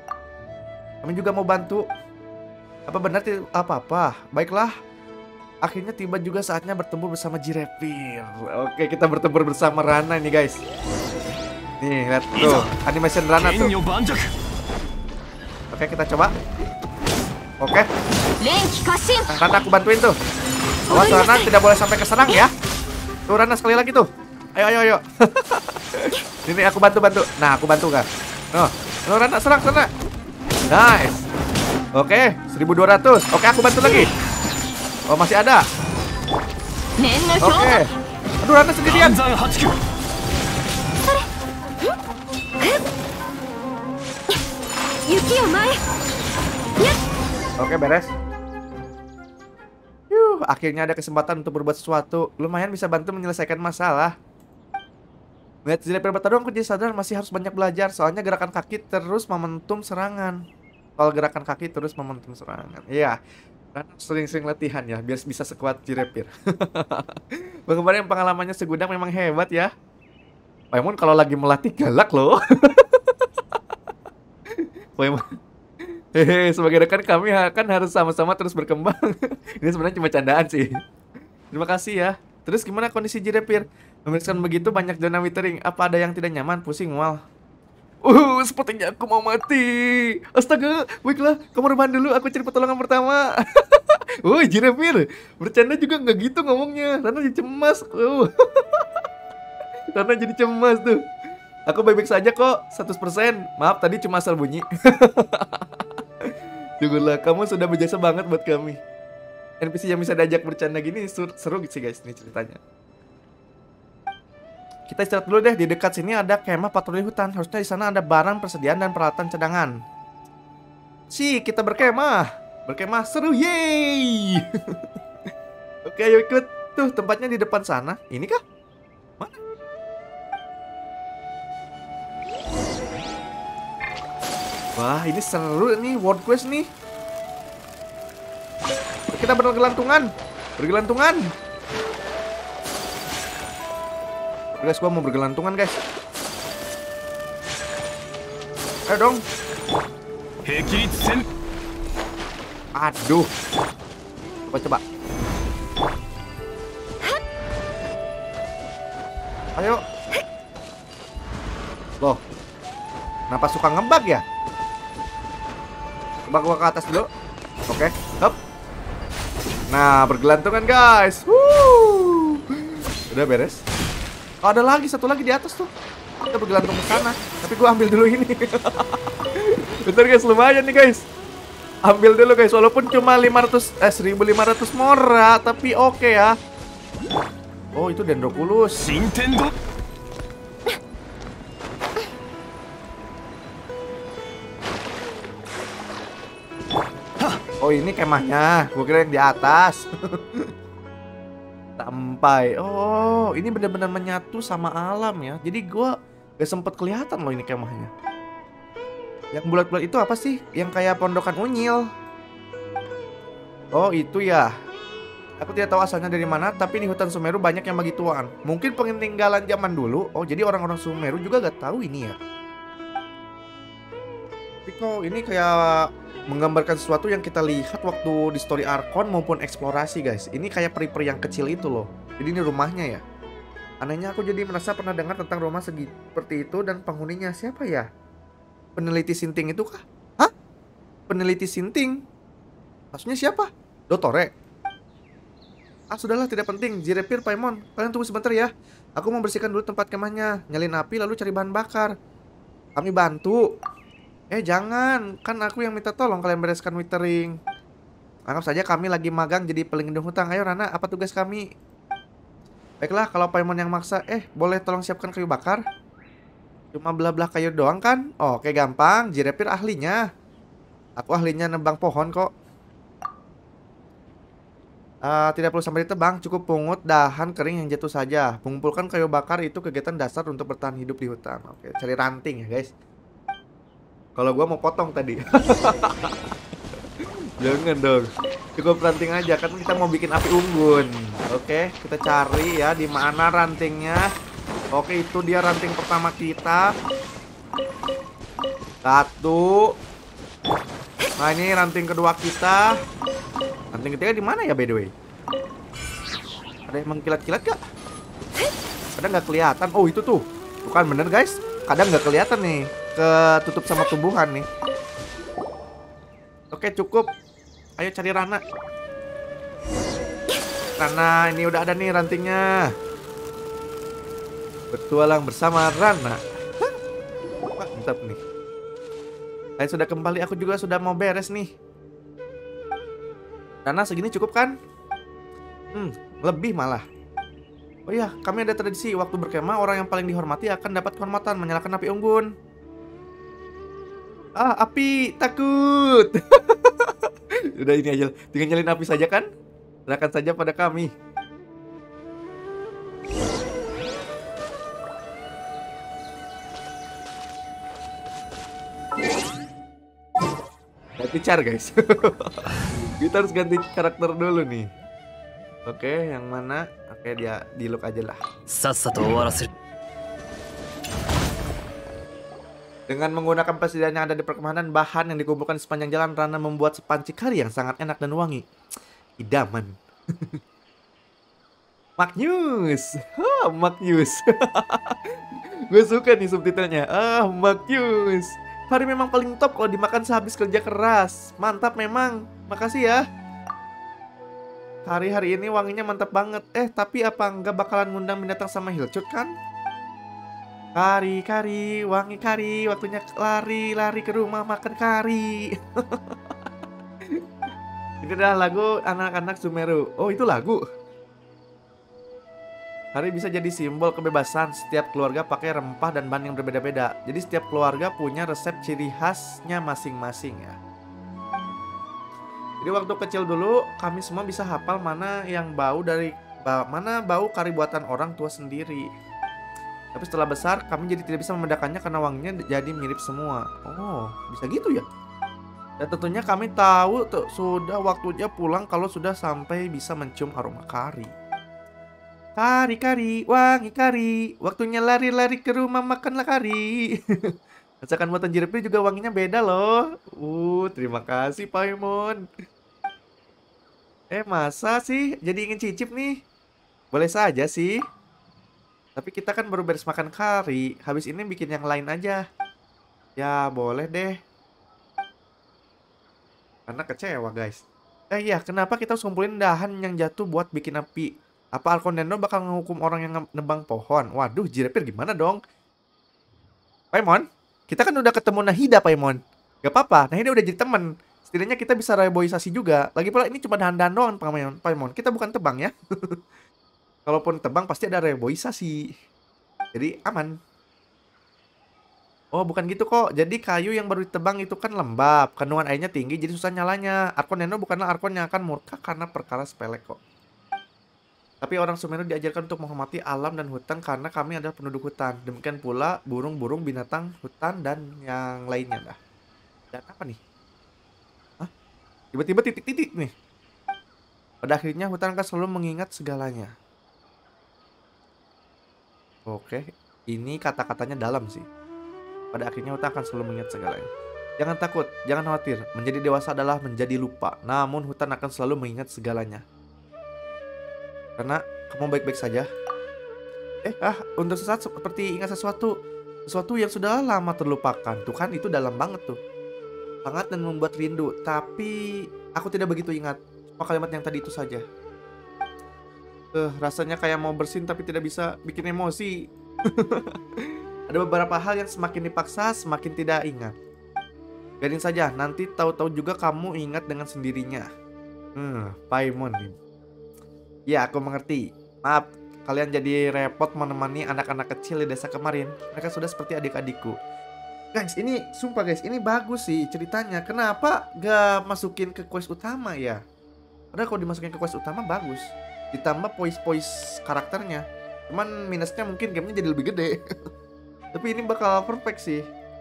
Kami juga mau bantu. Apa benar tidak apa-apa? Baiklah. Akhirnya tiba juga saatnya bertempur bersama Jirepir. Oke, kita bertempur bersama Rana nih guys. Nih, lihat tuh, animation Rana tuh. Oke, kita coba. Oke. Nah, Rana aku bantuin tuh. Awas Rana tidak boleh sampai keserang ya. Tuh Rana sekali lagi tuh. Ayo ayo ayo. Ini aku bantu-bantu. Nah, aku bantu kan. Oh, oh Rana serang sana. Nice. Oke, seribu dua ratus. Oke, aku bantu lagi. Oh, masih ada. Oke. Aduh, Rana sendirian. Oke, beres. Yuh, akhirnya ada kesempatan untuk berbuat sesuatu. Lumayan bisa bantu menyelesaikan masalah. Melihat Jirepir bertarung, aku jadi sadar masih harus banyak belajar. Soalnya gerakan kaki terus momentum serangan. Soal gerakan kaki terus momentum serangan. Iya, karena sering-sering latihan ya, biar bisa sekuat Jirepir. Bang kemarin pengalamannya segudang memang hebat ya. Paimon kalau lagi melatih galak loh. Paimon. Hehe, sebagai rekan kami kan harus sama-sama terus berkembang. Ini sebenarnya cuma candaan sih. Terima kasih ya. Terus gimana kondisi Jirepir? Memeriksakan begitu banyak zona withering. Apa ada yang tidak nyaman? Pusing, mual. Uh, sepertinya aku mau mati. Astaga, baiklah, kamu rebahan dulu. Aku cari pertolongan pertama. Woi, Jirepir, bercanda juga nggak gitu ngomongnya. Karena jadi cemas. Uh. Karena jadi cemas tuh. Aku baik-baik saja kok, seratus persen. Maaf, tadi cuma asal bunyi. Tunggulah, kamu sudah berjasa banget buat kami. N P C yang bisa diajak bercanda gini seru, seru sih guys, ini ceritanya. Kita istirahat dulu deh. Di dekat sini ada kemah patroli hutan. Harusnya di sana ada barang persediaan dan peralatan cadangan. Si, kita berkemah. Berkemah seru, yeay. Oke, ayo ikut. Tuh, tempatnya di depan sana. Ini kah? Mana? Wah, ini seru nih, world quest nih. Kita bergelantungan. Bergelantungan. Guys, gua mau bergelantungan, guys. Ayo dong. Aduh. Coba coba. Ayo. Loh. Kenapa suka ngebug ya? Coba gua ke atas dulu. Oke, hop. Nah, bergelantungan, guys. Woo. Udah beres. Oh, ada lagi, satu lagi di atas tuh. Kita bergelantung ke sana. Tapi gua ambil dulu ini. Bentar guys, lumayan nih guys. Ambil dulu guys, walaupun cuma lima ratus eh seribu lima ratus mora, tapi oke okay ya. Oh, itu Dendroculus. Nintendo. Oh, ini kemahnya. Gua kira yang di atas. Sampai. Oh, ini benar-benar menyatu sama alam ya. Jadi gua gak sempet kelihatan loh ini kemahnya. Yang bulat-bulat itu apa sih? Yang kayak pondokan unyil. Oh, itu ya. Aku tidak tahu asalnya dari mana, tapi di hutan Sumeru banyak yang begituan. Mungkin peninggalan zaman dulu. Oh, jadi orang-orang Sumeru juga gak tahu ini ya. Tapi kok ini kayak menggambarkan sesuatu yang kita lihat waktu di story Archon maupun eksplorasi guys. Ini kayak peri-peri yang kecil itu loh. Jadi ini rumahnya ya. Anehnya aku jadi merasa pernah dengar tentang rumah seperti itu dan penghuninya siapa ya? Peneliti Sinting itu kah? Hah? Peneliti Sinting? Maksudnya siapa? Dotore? Ah sudahlah, tidak penting. Jirepir, Paimon, kalian tunggu sebentar ya. Aku mau bersihkan dulu tempat kemahnya. Nyalin api lalu cari bahan bakar. Kami bantu. Eh jangan, kan aku yang minta tolong kalian bereskan withering. Anggap saja kami lagi magang jadi pelindung hutang. Ayo Rana, apa tugas kami? Baiklah, kalau Paimon yang maksa. Eh, boleh tolong siapkan kayu bakar? Cuma belah-belah kayu doang kan? Oh, oke gampang, Jirepir ahlinya. Aku ahlinya nebang pohon kok. uh, Tidak perlu sampai ditebang, cukup pungut dahan kering yang jatuh saja. Mengumpulkan kayu bakar itu kegiatan dasar untuk bertahan hidup di hutan. Oke, cari ranting ya guys. Kalau gua mau potong tadi. Jangan dong. Cukup ranting aja kan kita mau bikin api unggun. Oke, kita cari ya di mana rantingnya. Oke, itu dia ranting pertama kita. Satu. Nah, ini ranting kedua kita. Ranting ketiga di mana ya by the way? Ada yang mengkilat-kilat gak? Kadang nggak kelihatan. Oh itu tuh, bukan bener guys. Kadang nggak kelihatan nih, ketutup sama tumbuhan nih. Oke cukup. Ayo cari Rana. Rana ini udah ada nih rantingnya. Bertualang bersama Rana. Wah, mantap nih. Saya sudah kembali. Aku juga sudah mau beres nih. Rana segini cukup kan? Hmm, lebih malah. Oh iya, kami ada tradisi waktu berkemah orang yang paling dihormati akan dapat kehormatan menyalakan api unggun. Ah, api takut. Udah ini aja, tinggal nyalain api saja kan? Serahkan saja pada kami. Ganti cara guys. Kita harus ganti karakter dulu nih. Oke, yang mana? Oke, dia di look aja lah. Dengan menggunakan persediaan yang ada di perkemahan, bahan yang dikumpulkan di sepanjang jalan, Rana membuat sepanci kari yang sangat enak dan wangi. Idaman. Magnus. Oh, Magnus. Gue suka nih subtitlenya. Ah, Magnus. Kari memang paling top kalau dimakan sehabis kerja keras. Mantap memang. Makasih ya. Kari hari ini wanginya mantap banget. Eh, tapi apa enggak bakalan ngundang binatang sama Hilcut kan? Kari, kari, wangi kari. Waktunya lari, lari ke rumah makan kari. Ini adalah lagu anak-anak Sumeru. Oh, itu lagu. Kari bisa jadi simbol kebebasan. Setiap keluarga pakai rempah dan bahan yang berbeda-beda. Jadi setiap keluarga punya resep ciri khasnya masing-masing ya. Jadi waktu kecil dulu kami semua bisa hafal mana yang bau dari mana bau kari buatan orang tua sendiri. Tapi setelah besar kami jadi tidak bisa membedakannya karena wanginya jadi mirip semua. Oh, bisa gitu ya. Dan tentunya kami tahu tuh sudah waktunya pulang kalau sudah sampai bisa mencium aroma kari. Kari kari, wangi kari, waktunya lari-lari ke rumah makanlah kari. Masakan buatan Jirepri juga wanginya beda loh. Uh, terima kasih Paimon. Eh, masa sih jadi ingin cicip nih? Boleh saja sih. Tapi kita kan baru beres makan kari. Habis ini bikin yang lain aja. Ya, boleh deh. Karena kecewa, guys. Eh iya, kenapa kita harus ngumpulin dahan yang jatuh buat bikin api? Apa Alkondeno bakal ngehukum orang yang nebang pohon? Waduh, Jirepir gimana dong? Paimon, kita kan udah ketemu Nahida, Paimon. Gak apa-apa, Nahida udah jadi temen. Setidaknya kita bisa reboisasi juga. Lagi pula ini cuma dahan-dahan doang, Paimon. Paimon, kita bukan tebang ya. Kalaupun tebang pasti ada reboisasi. Jadi aman. Oh, bukan gitu kok. Jadi kayu yang baru ditebang itu kan lembab, kandungan airnya tinggi, jadi susah nyalanya. Arkoneno bukanlah Arkon yang akan murka karena perkara sepele kok. Tapi orang Sumeru diajarkan untuk menghormati alam dan hutan karena kami adalah penduduk hutan. Demikian pula burung-burung, binatang hutan, dan yang lainnya dah. Dan apa nih? Hah? Tiba-tiba titik-titik nih. Pada akhirnya hutan akan selalu mengingat segalanya. Oke, ini kata-katanya dalam sih. Pada akhirnya hutan akan selalu mengingat segalanya. Jangan takut, jangan khawatir. Menjadi dewasa adalah menjadi lupa. Namun hutan akan selalu mengingat segalanya. Karena kamu baik-baik saja. Eh, ah, untuk sesaat seperti ingat sesuatu. Sesuatu yang sudah lama terlupakan. Tuh kan, itu dalam banget tuh. Sangat dan membuat rindu. Tapi aku tidak begitu ingat. Cuma kalimat yang tadi itu saja. Eh, rasanya kayak mau bersin tapi tidak bisa, bikin emosi. Ada beberapa hal yang semakin dipaksa, semakin tidak ingat. Biarin saja, nanti tahu-tahu juga kamu ingat dengan sendirinya. Hmm, Paimon nih. Ya, aku mengerti. Maaf, kalian jadi repot menemani anak-anak kecil di desa kemarin. Mereka sudah seperti adik-adikku. Guys, ini sumpah guys, ini bagus sih ceritanya. Kenapa gak masukin ke quest utama ya? Padahal kalau dimasukin ke quest utama bagus. Ditambah pois-pois karakternya. Cuman minusnya mungkin gamenya jadi lebih gede. Tapi ini bakal perfect sih.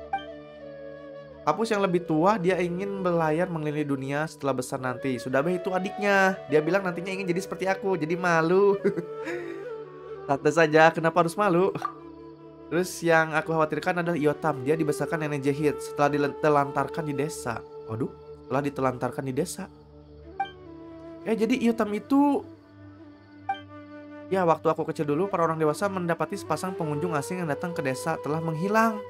Hapus yang lebih tua, dia ingin berlayar mengelilingi dunia setelah besar nanti. Sudabeh itu adiknya. Dia bilang nantinya ingin jadi seperti aku, jadi malu. Santai saja, kenapa harus malu? Terus yang aku khawatirkan adalah Iotam. Dia dibesarkan nenek jahit setelah ditelantarkan di desa. Waduh, telah ditelantarkan di desa. Ya, jadi Iotam itu, ya waktu aku kecil dulu, para orang dewasa mendapati sepasang pengunjung asing yang datang ke desa telah menghilang.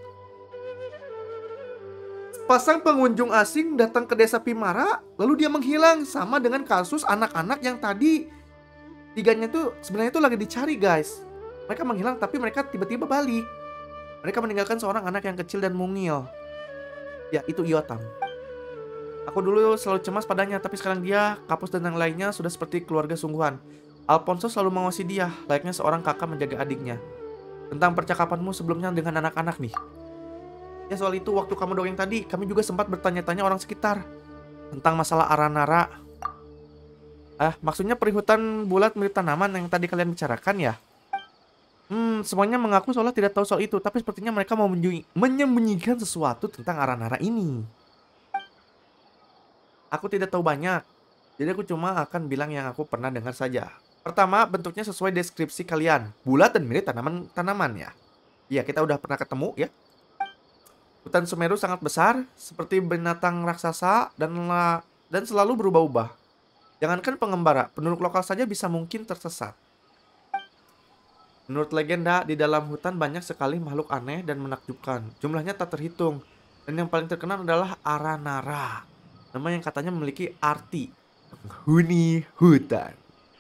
Pasang pengunjung asing datang ke desa Pimara, lalu dia menghilang. Sama dengan kasus anak-anak yang tadi tiganya tuh sebenarnya tuh lagi dicari guys. Mereka menghilang tapi mereka tiba-tiba balik. Mereka meninggalkan seorang anak yang kecil dan mungil. Ya, itu Iotam. Aku dulu selalu cemas padanya, tapi sekarang dia, Kapus dan yang lainnya sudah seperti keluarga sungguhan. Alfonso selalu mengawasi dia, layaknya seorang kakak menjaga adiknya. Tentang percakapanmu sebelumnya dengan anak-anak nih. Ya, soal itu waktu kamu dongeng tadi, kami juga sempat bertanya-tanya orang sekitar tentang masalah Aranara. Ah, maksudnya perihutan bulat mirip tanaman yang tadi kalian bicarakan ya? Hmm, semuanya mengaku seolah tidak tahu soal itu, tapi sepertinya mereka mau menyembunyikan sesuatu tentang Aranara ini. Aku tidak tahu banyak, jadi aku cuma akan bilang yang aku pernah dengar saja. Pertama, bentuknya sesuai deskripsi kalian, bulat dan mirip tanaman-tanaman ya. Iya, kita udah pernah ketemu ya. Hutan Sumeru sangat besar, seperti binatang raksasa dan la dan selalu berubah-ubah. Jangankan pengembara, penduduk lokal saja bisa mungkin tersesat. Menurut legenda, di dalam hutan banyak sekali makhluk aneh dan menakjubkan. Jumlahnya tak terhitung, dan yang paling terkenal adalah Aranara. Nama yang katanya memiliki arti penghuni hutan.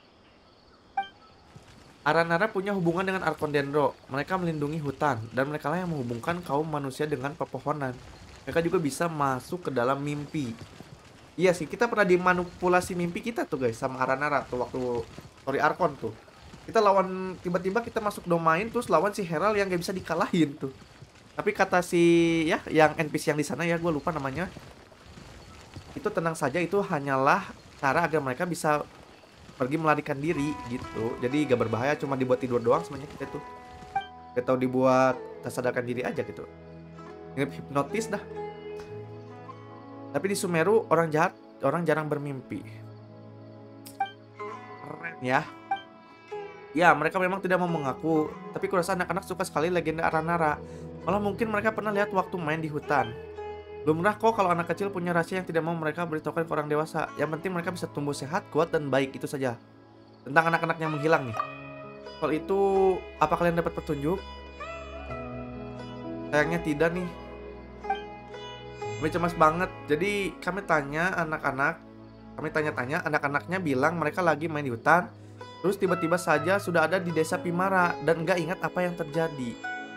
Aranara punya hubungan dengan Arkondendro. Mereka melindungi hutan, dan mereka lah yang menghubungkan kaum manusia dengan pepohonan. Mereka juga bisa masuk ke dalam mimpi. Iya sih, kita pernah dimanipulasi mimpi kita tuh guys sama Aranara tuh waktu story Arkon tuh. Kita lawan, tiba-tiba kita masuk domain terus lawan si Herald yang gak bisa dikalahin tuh. Tapi kata si ya yang N P C yang di sana ya, gue lupa namanya. Itu tenang saja, itu hanyalah cara agar mereka bisa pergi melarikan diri gitu. Jadi gak berbahaya, cuma dibuat tidur doang sebenarnya kita tuh. Gak tau dibuat tersadarkan diri aja gitu. Mirip hipnotis dah. Tapi di Sumeru orang jahat, orang jarang bermimpi. Keren ya. Ya, mereka memang tidak mau mengaku, tapi kurasa anak-anak suka sekali legenda Aranara. Malah mungkin mereka pernah lihat waktu main di hutan. Lumrah kok kalau anak kecil punya rahasia yang tidak mau mereka beritahukan ke orang dewasa. Yang penting mereka bisa tumbuh sehat, kuat, dan baik, itu saja. Tentang anak-anak yang menghilang nih. Soal itu, apa kalian dapat petunjuk? Sayangnya tidak nih. Kami cemas banget. Jadi kami tanya anak-anak, kami tanya-tanya, anak-anaknya bilang mereka lagi main di hutan. Terus tiba-tiba saja sudah ada di desa Pimara dan nggak ingat apa yang terjadi.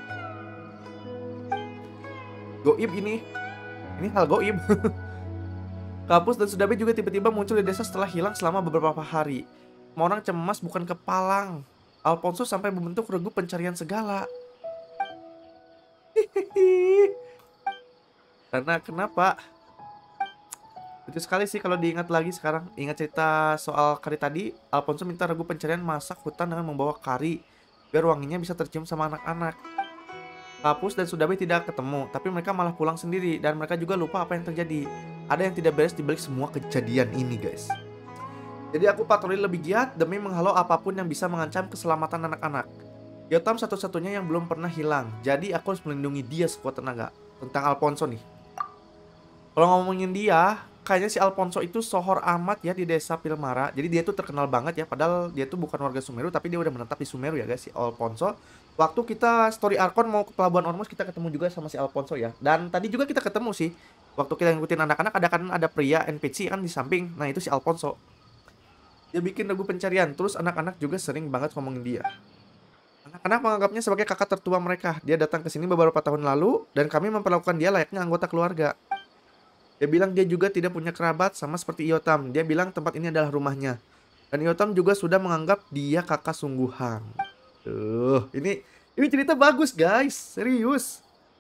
Goib ini. Ini hal goib. Kapus dan Sudabe juga tiba-tiba muncul di desa setelah hilang selama beberapa hari. Semua orang cemas bukan kepalang. Alfonso sampai membentuk regu pencarian segala. Karena kenapa? Lucu sekali sih kalau diingat lagi sekarang. Ingat cerita soal kari tadi. Alfonso minta regu pencarian masak hutan dengan membawa kari, biar wanginya bisa tercium sama anak-anak. Kapus dan Sudabe tidak ketemu, tapi mereka malah pulang sendiri. Dan mereka juga lupa apa yang terjadi. Ada yang tidak beres dibalik semua kejadian ini guys. Jadi aku patroli lebih giat demi menghalau apapun yang bisa mengancam keselamatan anak-anak. Iotam satu-satunya yang belum pernah hilang. Jadi aku harus melindungi dia sekuat tenaga. Tentang Alfonso nih. Kalau ngomongin dia, kayaknya si Alfonso itu sohor amat ya di desa Pilmara. Jadi dia tuh terkenal banget ya. Padahal dia tuh bukan warga Sumeru, tapi dia udah menetap di Sumeru ya guys, si Alfonso. Waktu kita story Arkon mau ke Pelabuhan Ormus, kita ketemu juga sama si Alfonso ya. Dan tadi juga kita ketemu sih. Waktu kita ngikutin anak-anak, ada kan ada pria N P C kan di samping. Nah itu si Alfonso. Dia bikin regu pencarian. Terus anak-anak juga sering banget ngomongin dia. Anak-anak menganggapnya sebagai kakak tertua mereka. Dia datang ke sini beberapa tahun lalu dan kami memperlakukan dia layaknya anggota keluarga. Dia bilang dia juga tidak punya kerabat sama seperti Iotam. Dia bilang tempat ini adalah rumahnya. Dan Iotam juga sudah menganggap dia kakak sungguhan. Tuh, ini ini cerita bagus guys, serius.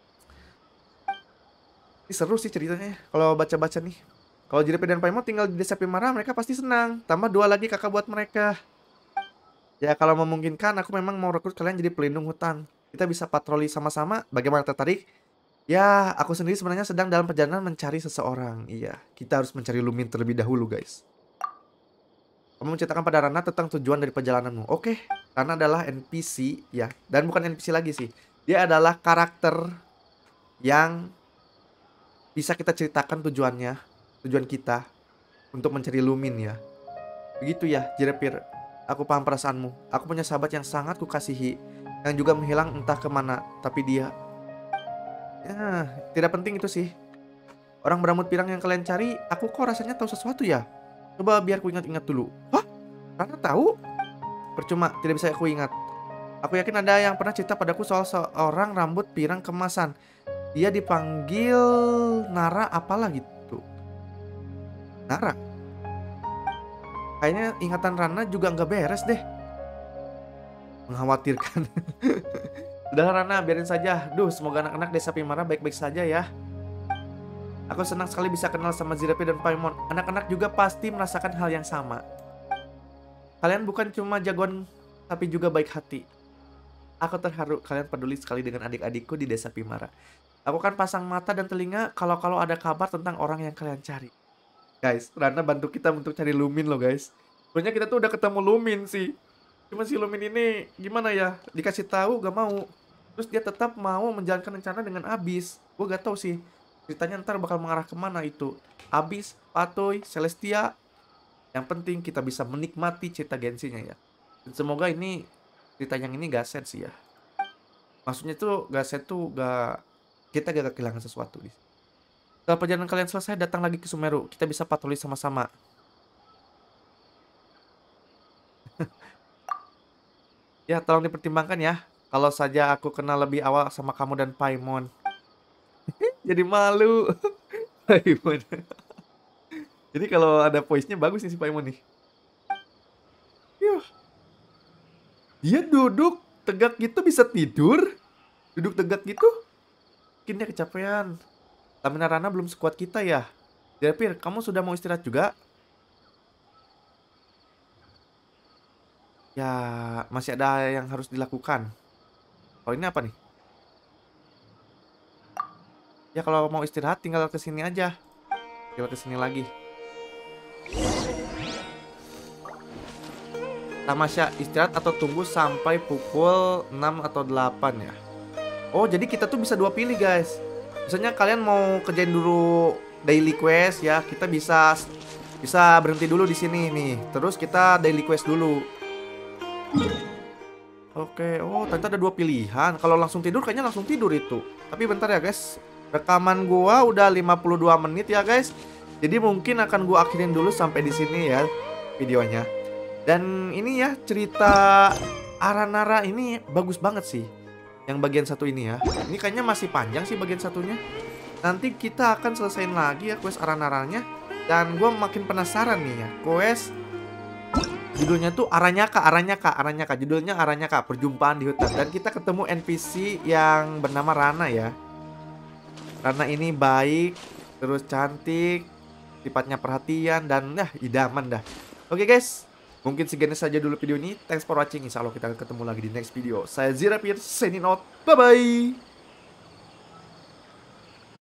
Ini seru sih ceritanya kalau baca-baca nih. Kalau Jiripe dan Paimon tinggal di desa Pimara, mereka pasti senang. Tambah dua lagi kakak buat mereka. Ya kalau memungkinkan, aku memang mau rekrut kalian jadi pelindung hutan. Kita bisa patroli sama-sama. Bagaimana, tertarik? Ya, aku sendiri sebenarnya sedang dalam perjalanan mencari seseorang. Iya, kita harus mencari Lumin terlebih dahulu, guys. Kamu menceritakan pada Rana tentang tujuan dari perjalananmu. Oke, Rana adalah N P C, ya. Dan bukan N P C lagi sih. Dia adalah karakter yang bisa kita ceritakan tujuannya tujuan kita untuk mencari Lumin ya. Begitu ya, Jirapir. Aku paham perasaanmu. Aku punya sahabat yang sangat kukasihi, yang juga menghilang entah kemana. Tapi dia... Ya, tidak penting itu sih. Orang berambut pirang yang kalian cari, aku kok rasanya tahu sesuatu ya. Coba biar ku ingat-ingat dulu. Hah? Rana tahu? Percuma, tidak bisa aku ingat. Aku yakin ada yang pernah cerita padaku soal seorang rambut pirang kemasan. Dia dipanggil Nara apalah gitu. Nara? Kayaknya ingatan Rana juga nggak beres deh. Mengkhawatirkan. Udah Rana, biarin saja. Duh, semoga anak-anak desa Pimara baik-baik saja ya. Aku senang sekali bisa kenal sama Jirapir dan Paimon. Anak-anak juga pasti merasakan hal yang sama. Kalian bukan cuma jagoan, tapi juga baik hati. Aku terharu kalian peduli sekali dengan adik-adikku di desa Pimara. Aku kan pasang mata dan telinga kalau-kalau ada kabar tentang orang yang kalian cari. Guys, Rana bantu kita untuk cari Lumin loh guys. Sebenarnya kita tuh udah ketemu Lumin sih. Cuma si Lumin ini gimana ya? Dikasih tahu gak mau. Terus dia tetap mau menjalankan rencana dengan Abyss. Gue gak tahu sih ceritanya ntar bakal mengarah kemana itu. Abyss, Patoy, Celestia. Yang penting kita bisa menikmati cerita Genshin-nya ya. Dan semoga ini cerita yang ini gak sad sih ya. Maksudnya tuh gak sad tuh gak... Kita gak kehilangan sesuatu. Setelah perjalanan kalian selesai, datang lagi ke Sumeru. Kita bisa patroli sama-sama. Ya, tolong dipertimbangkan ya. Kalau saja aku kenal lebih awal sama kamu dan Paimon. Jadi malu. Paimon. Jadi kalau ada voice-nya bagus nih si Paimon nih. Yuh. Dia duduk tegak gitu bisa tidur. Duduk tegak gitu. Mungkin dia kecapean. Stamina Rana belum sekuat kita ya. Jirapir, kamu sudah mau istirahat juga? Ya, masih ada yang harus dilakukan. Oh, ini apa nih? Ya, kalau mau istirahat tinggal ke sini aja. Tinggal ke sini lagi. Tamasya, istirahat atau tunggu sampai pukul enam atau delapan ya. Oh, jadi kita tuh bisa dua pilih, guys. Misalnya kalian mau kerjain dulu daily quest ya, kita bisa bisa berhenti dulu di sini nih. Terus kita daily quest dulu. Oke, oh ternyata ada dua pilihan. Kalau langsung tidur kayaknya langsung tidur itu. Tapi bentar ya guys, rekaman gua udah lima puluh dua menit ya guys. Jadi mungkin akan gua akhirin dulu sampai di sini ya videonya. Dan ini ya cerita Aranara ini bagus banget sih. Yang bagian satu ini ya. Ini kayaknya masih panjang sih bagian satunya. Nanti kita akan selesain lagi ya quest Aranaranya. Dan gue makin penasaran nih ya. Quest judulnya tuh Aranyaka, Aranyaka, Aranyaka. Judulnya Aranyaka, perjumpaan di hutan. Dan kita ketemu N P C yang bernama Rana ya. Rana ini baik, terus cantik, sifatnya perhatian, dan ya idaman dah. Oke guys, mungkin segini saja dulu video ini. Thanks for watching. Insya Allah kita akan ketemu lagi di next video. Saya Jirapir, signing out. Bye-bye.